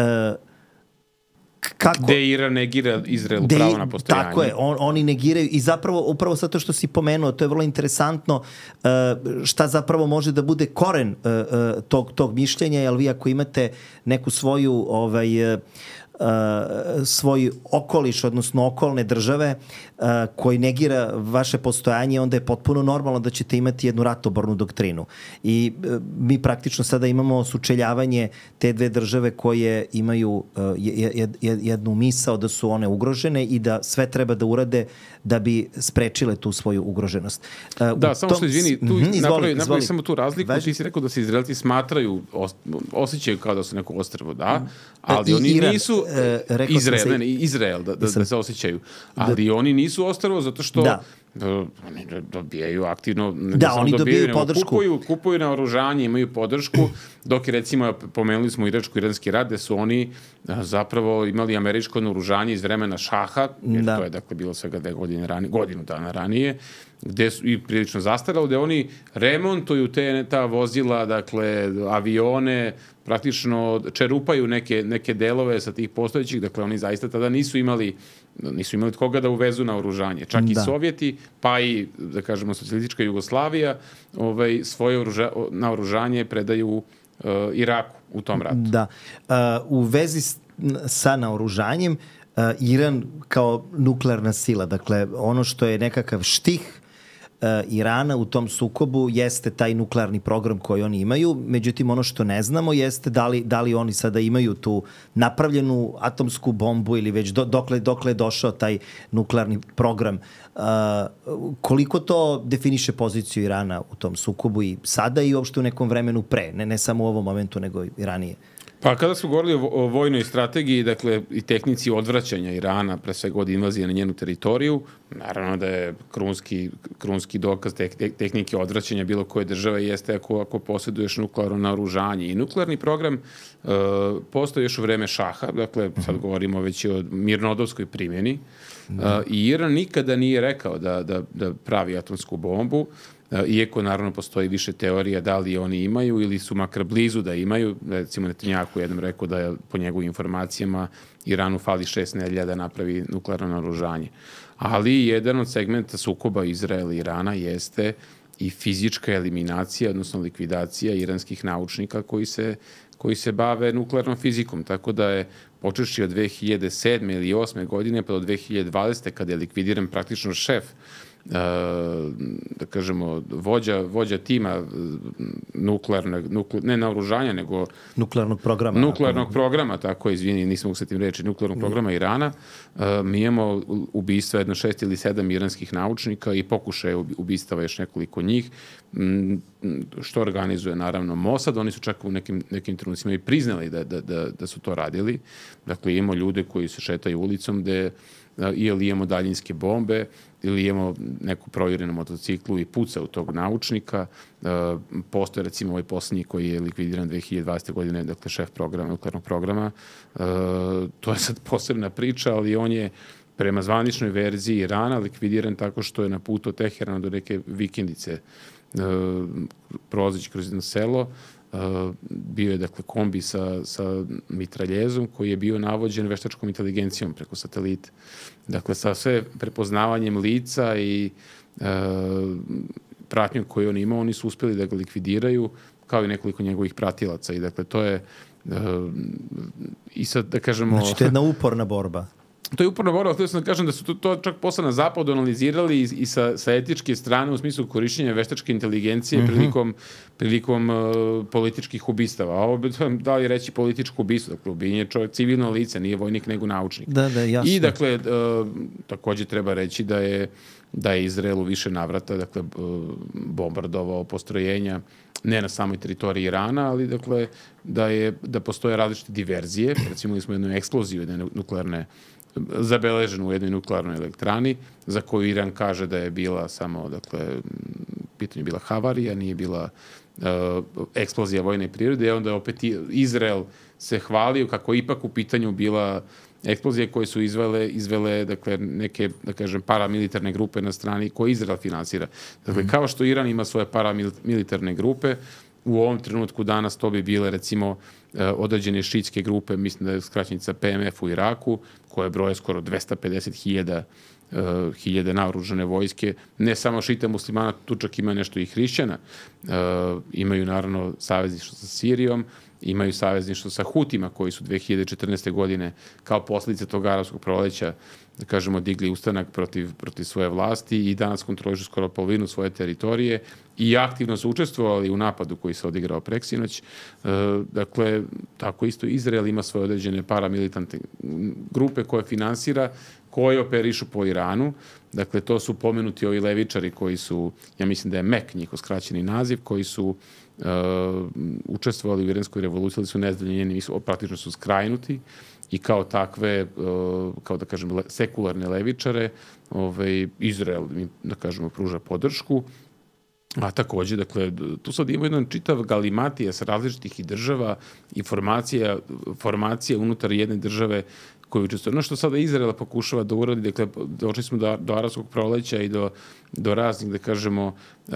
kako, gde Iran negira Izraelu de, pravo na postojanje. Tako je, on, oni negiraju i zapravo, upravo zato što si pomenuo, to je vrlo interesantno uh, šta zapravo može da bude koren uh, uh, tog, tog mišljenja, jer vi ako imate neku svoju ovaj, uh, Uh, svoj okoliš, odnosno okolne države uh, koji negira vaše postojanje, onda je potpuno normalno da ćete imati jednu ratobornu doktrinu. I uh, mi praktično sada imamo sučeljavanje te dve države koje imaju uh, jed, jed, jednu misao da su one ugrožene i da sve treba da urade da bi sprečile tu svoju ugroženost. Uh, da, samo tom... što izvini, tu mm-hmm, napravi, napravi samo tu razliku. Važi... Ti si rekao da se Izraelci smatraju, os, osjećaju kao da su neko ostrvo, da, ali I, oni Iran, nisu Uh, Izrael, se... ne, Izrael, da, da, da se osjećaju. Ali da... oni nisu ostrvo zato što da. Da, oni dobijaju aktivno, ne da, oni dobijaju, dobijaju podršku. Kupuju, kupuju na oružanje, imaju podršku, dok je, recimo, pomenuli smo iračko-iranski rat, gde su oni zapravo imali američko naoružanje iz vremena šaha, jer da. To je, dakle, bilo svega dve godine ranije, godinu dana ranije, gde su i prilično zastaralo, gde oni remontuju te, ta vozila, dakle, avione, praktično čerupaju neke, neke delove sa tih postojećih, dakle, oni zaista tada nisu imali nisu imali koga da uvezu na oružanje. Čak da. I Sovjeti, pa i, da kažemo, socijalistička Jugoslavija, ovaj, svoje oruža, naoružanje predaju uh, Iraku u tom ratu. Da. Uh, u vezi s, sa naoružanjem, uh, Iran kao nuklearna sila, dakle, ono što je nekakav štih Irana u tom sukobu jeste taj nuklearni program koji oni imaju. Međutim, ono što ne znamo jeste da li, da li oni sada imaju tu napravljenu atomsku bombu ili već do, dokle, dokle je došao taj nuklearni program. Uh, koliko to definiše poziciju Irana u tom sukobu i sada i uopšte u nekom vremenu pre, ne, ne samo u ovom momentu, nego i ranije? Pa kada smo govorili o, o vojnoj strategiji, dakle, i tehnici odvraćanja Irana, pre svega od invazije na njenu teritoriju, naravno da je krunski, krunski dokaz te, te, tehnike odvraćanja bilo koje države jeste ako, ako posjeduješ nuklearno naoružanje. I nuklearni program uh, postoji još u vreme šaha, dakle, sad govorimo već o mirnodopskoj primjeni, uh, i Iran nikada nije rekao da, da, da pravi atomsku bombu, iako naravno postoji više teorija da li oni imaju ili su makar blizu da imaju. Recimo Netanjahu jednom rekao da je po njegovim informacijama Iranu fali šest nedelja da napravi nuklearno naoružanje. Ali jedan od segmenta sukoba Izraela i Irana jeste i fizička eliminacija, odnosno likvidacija iranskih naučnika koji se, koji se bave nuklearnom fizikom. Tako da je počeši od dve hiljade sedme ili osme godine pa do dve hiljade dvadesete kada je likvidiran praktično šef Uh, da kažemo, vođa, vođa tima nuklearnog, nukle, ne naoružanja, nego nuklearnog programa. Nuklearnog ako... programa, tako je, izvini, nisam mogu sa tim reći, nuklearnog programa Irana. Uh, mi imamo ubistva jedno šest ili sedam iranskih naučnika i pokušaje ubistava još nekoliko njih, m, što organizuje naravno Mossad. Oni su čak u nekim, nekim trenucima i priznali da, da, da, da su to radili. Dakle, imamo ljude koji se šetaju ulicom gde ili imamo daljinske bombe, ili imamo neku provjerenu motociklu i puca u tog naučnika. Uh, postoje, recimo, ovaj posljednji koji je likvidiran dve hiljade dvadesete godine, dakle, šef programa, nuklearnog programa. Uh, to je sad posebna priča, ali on je prema zvaničnoj verziji Irana likvidiran tako što je na putu od Teherana do neke vikendice uh, prolazeći kroz jedno selo, bio je, dakle, kombi sa, sa mitraljezom koji je bio navođen veštačkom inteligencijom preko satelita. Dakle, sa sve prepoznavanjem lica i uh, pratnjom koju on imao, oni su uspeli da ga likvidiraju, kao i nekoliko njegovih pratilaca. I dakle, to je uh, i sad, da kažemo... Znači, to je jedna uporna borba. To je uporna borba, htio sam da kažem da su to, to čak posle na zapadu analizirali i, i sa, sa etičke strane u smislu korišćenja veštačke inteligencije mm-hmm. prilikom, prilikom uh, političkih ubistava. A ovo bi da li reći političko ubistvo, dakle, ubijen je čovjek civilno lice, nije vojnik nego naučnik. Da, da, jasno. I dakle, uh, takođe treba reći da je, da je Izrael u više navrata, dakle, uh, bombardovao postrojenja ne na samoj teritoriji Irana, ali dakle, da, je, da postoje različite diverzije. Recimo, smo jednu eksploziju jedne nuklearne zabeleženu u jednoj nuklearnoj elektrani, za koju Iran kaže da je bila samo, dakle, pitanje je bila havarija, nije bila uh, eksplozija vojne prirode, i onda opet Izrael se hvalio kako ipak u pitanju bila eksplozije koje su izvele, izvele dakle, neke, da kažem, paramilitarne grupe na strani koje Izrael finansira. Dakle, kao što Iran ima svoje paramilitarne grupe, u ovom trenutku danas to bi bile, recimo, određene šiitske grupe, mislim da je skraćenica P M F u Iraku, koje broje skoro dvesta pedeset hiljada hiljade naoružane vojske, ne samo šita muslimana, tu čak ima nešto i hrišćana. Uh, imaju naravno savezništvo sa Sirijom, imaju savezništvo sa Hutima, koji su dve hiljade četrnaeste. godine kao posljedice tog arapskog proleća, da kažemo, digli ustanak protiv, protiv svoje vlasti i danas kontrolišu skoro polovinu svoje teritorije i aktivno su učestvovali u napadu koji se odigrao preksinoć. Uh, dakle, tako isto Izrael ima svoje određene paramilitantne grupe koje finansira, koji operišu po Iranu. Dakle, to su pomenuti ovi levičari koji su, ja mislim da je M E K njihov skraćeni naziv, koji su uh, učestvovali u iranskoj revoluciji, ali su nezadovoljeni, praktično su skrajnuti i kao takve, uh, kao da kažem, le, sekularne levičare, ovaj, Izrael, da kažemo, pruža podršku. A takođe, dakle, tu sad ima jedan čitav galimatija sa različitih i država i formacija, formacija unutar jedne države koji učestvuje. Ono što sada Izrael pokušava da uradi, dakle, došli smo do, do arapskog proleća i do, do raznih, da kažemo, uh,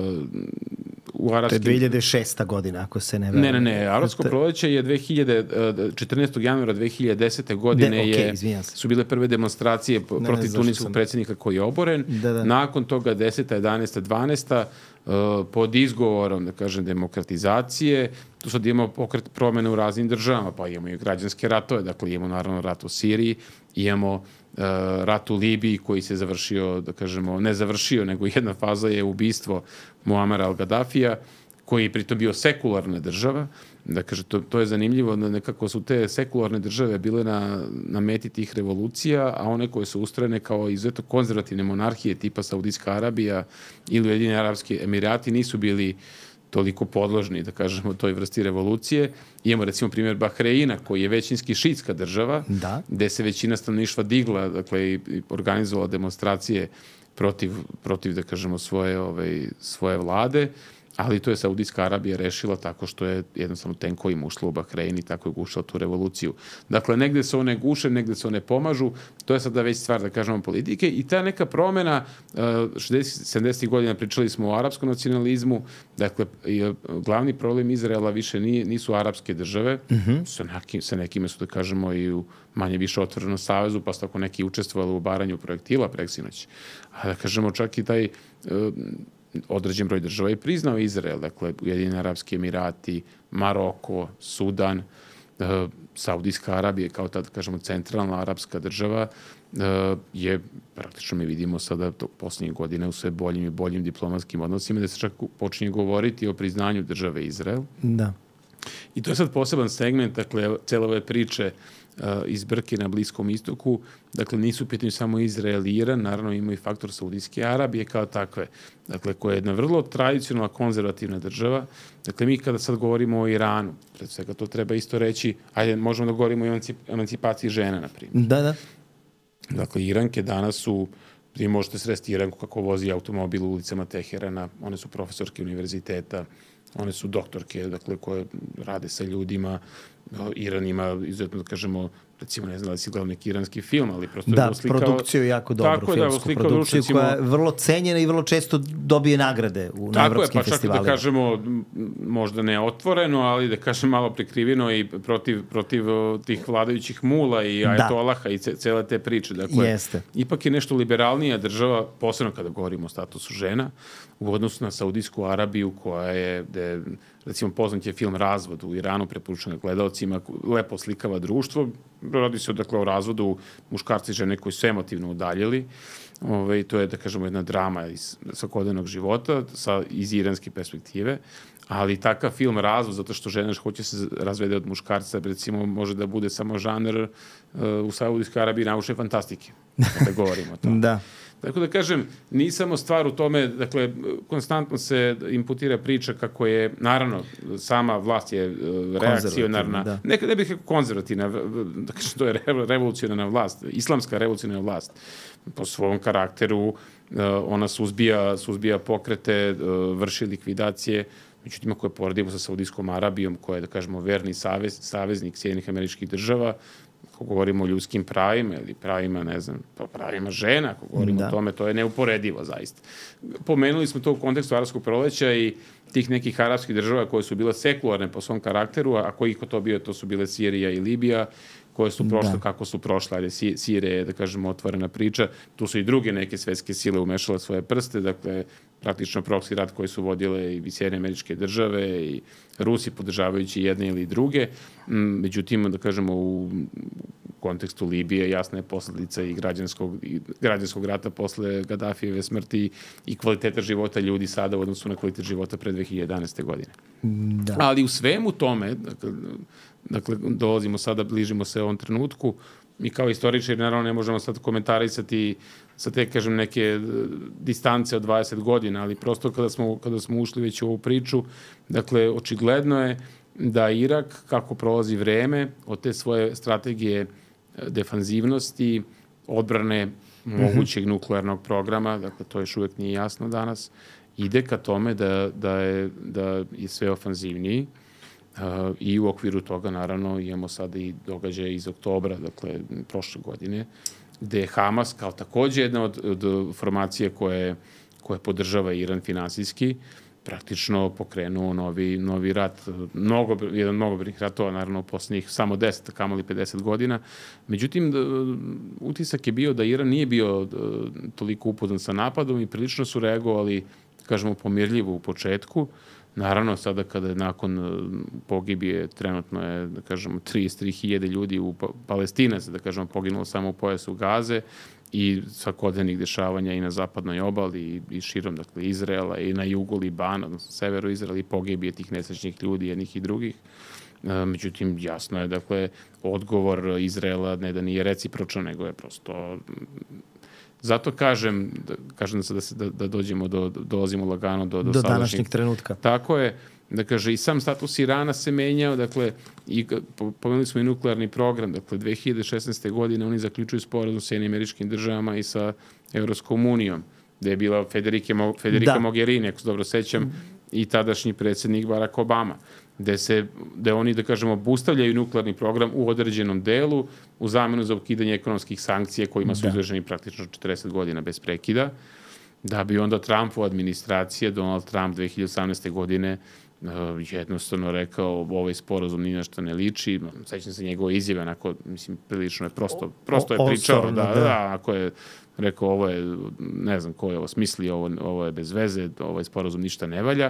u arapskim... To je dve hiljade šesta. godina, ako se ne... Ne, ne, ne. Arapsko proleće je dve hiljade četrnaestog januara dve hiljade desete. godine De, okay, je, su bile prve demonstracije ne, protiv ne, tuniskog sam... predsjednika koji je oboren. Da, da. Nakon toga deseta, jedanaesta, dvanaesta. Uh, pod izgovorom, da kažem, demokratizacije. Tu sad imamo pokret promene u raznim državama, pa imamo i građanske ratove, dakle imamo naravno rat u Siriji, imamo uh, rat u Libiji koji se završio, da kažemo, ne završio, nego jedna faza je ubistvo Muamara al-Gaddafija, koji je pritom bio sekularna država. Da kaže, to, to je zanimljivo, da nekako su te sekularne države bile na, na meti tih revolucija, a one koje su ustrojene kao izuzetno konzervativne monarhije tipa Saudijska Arabija ili Ujedinjeni Arapski Emirati nisu bili toliko podložni, da kažemo, toj vrsti revolucije. Imamo, recimo, primjer Bahreina, koji je većinski šiitska država, da. Gde se većina stanovništva digla, dakle, i organizovala demonstracije protiv, protiv da kažemo, svoje, ovaj, svoje vlade. Ali to je Saudijska Arabija rešila tako što je jednostavno tenkovima ušla u Bahrein i tako je gušila tu revoluciju. Dakle, negde se one guše, negde se one pomažu. To je sada već stvar, da kažemo, politike. I ta neka promena, šezdesetih sedamdesetih. godina pričali smo o arapskom nacionalizmu. Dakle, glavni problem Izraela više nije, nisu arapske države. Mm-hmm. Sa, nekim, sa nekime su, da kažemo, i u manje više otvorenom savezu, pa su tako neki učestvovali u baranju projektila preksinoć. A da kažemo, čak i taj... određen broj država je priznao Izrael, dakle, Ujedinjeni Arapski Emirati, Maroko, Sudan, uh, Saudijska Arabija, kao tada, kažemo, centralna arapska država, uh, je, praktično mi vidimo sada to posljednjih godina u sve boljim i boljim diplomatskim odnosima, da se čak počinje govoriti o priznanju države Izrael. Da. I to je sad poseban segment, dakle, cele ove priče uh, iz Brke na Bliskom istoku. Dakle, nisu u pitanju samo Izrael i Iran, naravno ima i faktor Saudijske Arabije kao takve, dakle, koja je jedna vrlo tradicionalna konzervativna država. Dakle, mi kada sad govorimo o Iranu, pred svega to treba isto reći, ajde, možemo da govorimo o emancipaciji žena, na primjer. Da, da. Dakle, Iranke danas su, vi možete sresti Iranku kako vozi automobil u ulicama Teherana, one su profesorke univerziteta, one su doktorke, dakle, koje rade sa ljudima. Iran ima, izuzetno da kažemo, recimo, ne znam da si gledao neki iranski film, ali prosto da, je oslikao... Da, produkciju jako dobru, tako, filmsku da, produkciju recimo, koja je vrlo cenjena i vrlo često dobije nagrade u na evropskim festivalima. Tako je, pa čak festivalima. da kažemo, možda ne otvoreno, ali da kažem malo prikriveno i protiv, protiv tih vladajućih mula i ajatolaha i cele te priče. Dakle, Jeste. Ipak je nešto liberalnija država, posebno kada govorimo o statusu žena, u odnosu na Saudijsku Arabiju, koja je, de, recimo, poznat je film Razvod u Iranu, preporučen gledalcima, lepo slikava društvo. Radi se dakle, o razvodu muškarci i žene koji su emotivno udaljili. Ove, to je, da kažemo, jedna drama iz svakodnevnog života sa, iz iranske perspektive. Ali takav film Razvod, zato što žena hoće se razvede od muškarca, recimo, može da bude samo žanr uh, u Saudijskoj Arabiji naučne fantastike, kada govorimo o tome. Da. Tako da kažem, nije samo stvar u tome, dakle, konstantno se imputira priča kako je, naravno, sama vlast je reakcionarna, da. ne, ne bih rekao konzervativna, da kažem, to je revolucionarna vlast, islamska revolucionarna vlast. Po svom karakteru ona suzbija, suzbija pokrete, vrši likvidacije, međutim, ako je poredimo sa Saudijskom Arabijom, koja je, da kažemo, verni savez, saveznik Sjedinjenih Američkih Država, ako govorimo o ljudskim pravima ili pravima, ne znam, pravima žena, ako govorimo da. o tome, to je neuporedivo zaista. Pomenuli smo to u kontekstu arapskog proleća i tih nekih arapskih država koje su bile sekularne po svom karakteru, a koji ko to bio, to su bile Sirija i Libija, koje su prošle, da. kako su prošle, ali Sirija je, da kažemo, otvorena priča. Tu su i druge neke svetske sile umešale svoje prste, dakle, praktično proksi rat koji su vodile i Sjedinjene Američke Države i Rusi podržavajući jedne ili druge. Međutim, da kažemo, u kontekstu Libije jasna je posledica i građanskog, i građanskog rata posle Gadafijeve smrti i kvaliteta života ljudi sada u odnosu na kvalitet života pre dve hiljade jedanaeste. godine. Da. Ali u svemu tome, dakle, dakle, dolazimo sada, bližimo se ovom trenutku, mi kao istoričari naravno ne možemo sad komentarisati sa te, kažem, neke distance od dvadeset godina, ali prosto kada smo, kada smo ušli već u ovu priču, dakle, očigledno je da Irak, kako prolazi vreme, od te svoje strategije defanzivnosti, odbrane mogućeg nuklearnog programa, dakle, to još uvek nije jasno danas, ide ka tome da, da, je, da je sve ofanzivniji. Uh, i u okviru toga, naravno, imamo sada i događaje iz oktobra, dakle, prošle godine, gde je Hamas, kao takođe jedna od, od formacije koje, koje podržava Iran finansijski, praktično pokrenuo novi, novi rat, mnogo, jedan mnogobrnih ratova, naravno, u poslednjih samo deset, kamoli pedeset godina. Međutim, da, utisak je bio da Iran nije bio da, toliko upoznan sa napadom i prilično su reagovali, kažemo, pomirljivo u početku. Naravno, sada kada je nakon pogibije, trenutno je, da kažemo, trideset tri hiljade ljudi u Palestinaca, da kažemo, poginulo samo u pojasu Gaze i svakodnevnih dešavanja i na zapadnoj obali i, i širom, dakle, Izraela i na jugu Libana, odnosno severu Izraela i pogibije tih nesrećnih ljudi, jednih i drugih. E, međutim, jasno je, dakle, odgovor Izraela ne da nije recipročan, nego je prosto... Zato kažem, da, kažem da, se, da, da dođemo, do, dolazimo lagano do, do, do današnjeg trenutka. Tako je, da kaže, i sam status Irana se menjao, dakle, i pomenuli smo i nuklearni program, dakle, dve hiljade šesnaeste. godine oni zaključuju sporazum sa Sjedinjenim Američkim Državama i sa Evropskom unijom, gde je bila Federike, Federica da. Mogherini, ako se dobro sećam, mm. i tadašnji predsjednik Barack Obama, gde se, gde oni, da kažemo, obustavljaju nuklearni program u određenom delu u zamenu za ukidanje ekonomskih sankcija kojima su izloženi praktično četrdeset godina bez prekida, da bi onda Trumpova administracija, Donald Trump dve hiljade osamnaeste. godine uh, jednostavno rekao ovaj sporazum ni na što ne liči. Sećam se njegove izjave, onako, mislim, prilično je prosto, prosto je pričao, da, da, da, ako je rekao ovo je, ne znam ko je ovo smislio, ovo, ovo je bez veze, ovaj sporazum ništa ne valja.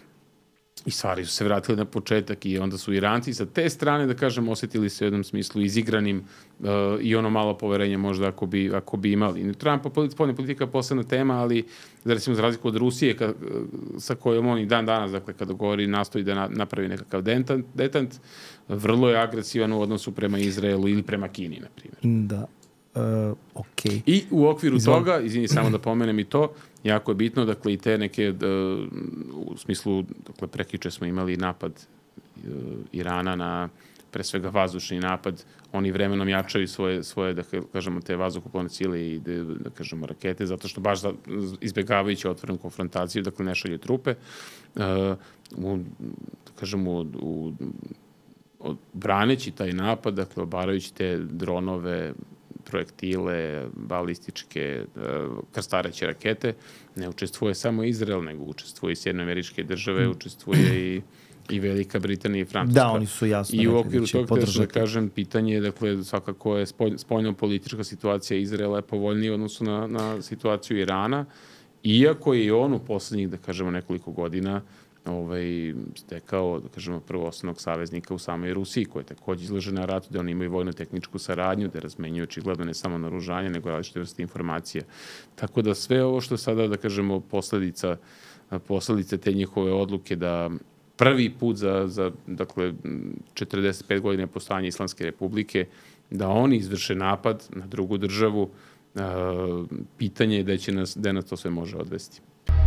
I stvari su se vratili na početak i onda su Iranci sa te strane, da kažem, osetili se u jednom smislu izigranim uh, i ono malo poverenja možda ako bi, ako bi imali. Trumpa spoljna politika je posebna tema, ali da recimo za razliku od Rusije ka, sa kojom on i dan danas, dakle, kada govori, nastoji da na, napravi nekakav detant, detant, vrlo je agresivan u odnosu prema Izraelu ili prema Kini, na primjer. Da. Uh, okay. I u okviru Izvom. toga, izvini samo da pomenem i to, jako je bitno, dakle, i te neke, da, u smislu, dakle, prekiče smo imali napad uh, Irana na pre svega vazdušni napad, oni vremenom jačaju svoje, svoje da kažemo, te vazduhoplovne sile i da, da kažemo rakete, zato što baš za, izbjegavajući otvorenu konfrontaciju, dakle ne šalju trupe, uh, u, da kažemo, u, u, u, braneći taj napad, dakle obarajući te dronove, projektile, balističke, krstareće rakete, ne učestvuje samo Izrael, nego učestvuje i Sjedinjene Američke Države, učestvuje i i Velika Britanija i Francuska. Da, oni su jasno I u okviru toga, da kažem, pitanje je, dakle, svakako je spoljno-politička situacija Izraela je povoljnija u odnosu na, na situaciju Irana, iako je i on u poslednjih, da kažemo, nekoliko godina ovaj, stekao, da kažemo, prvo osnovnog saveznika u samoj Rusiji, koja je takođe izložena ratu, da oni imaju vojno-tehničku saradnju, da razmenjuju očigledno ne samo naoružanje, nego različite vrste informacije. Tako da sve ovo što sada, da kažemo, posledica, posledice te njihove odluke da prvi put za, za dakle, četrdeset pet godina postojanja Islamske republike, da oni izvrše napad na drugu državu, pitanje je da će nas, da nas to sve može odvesti.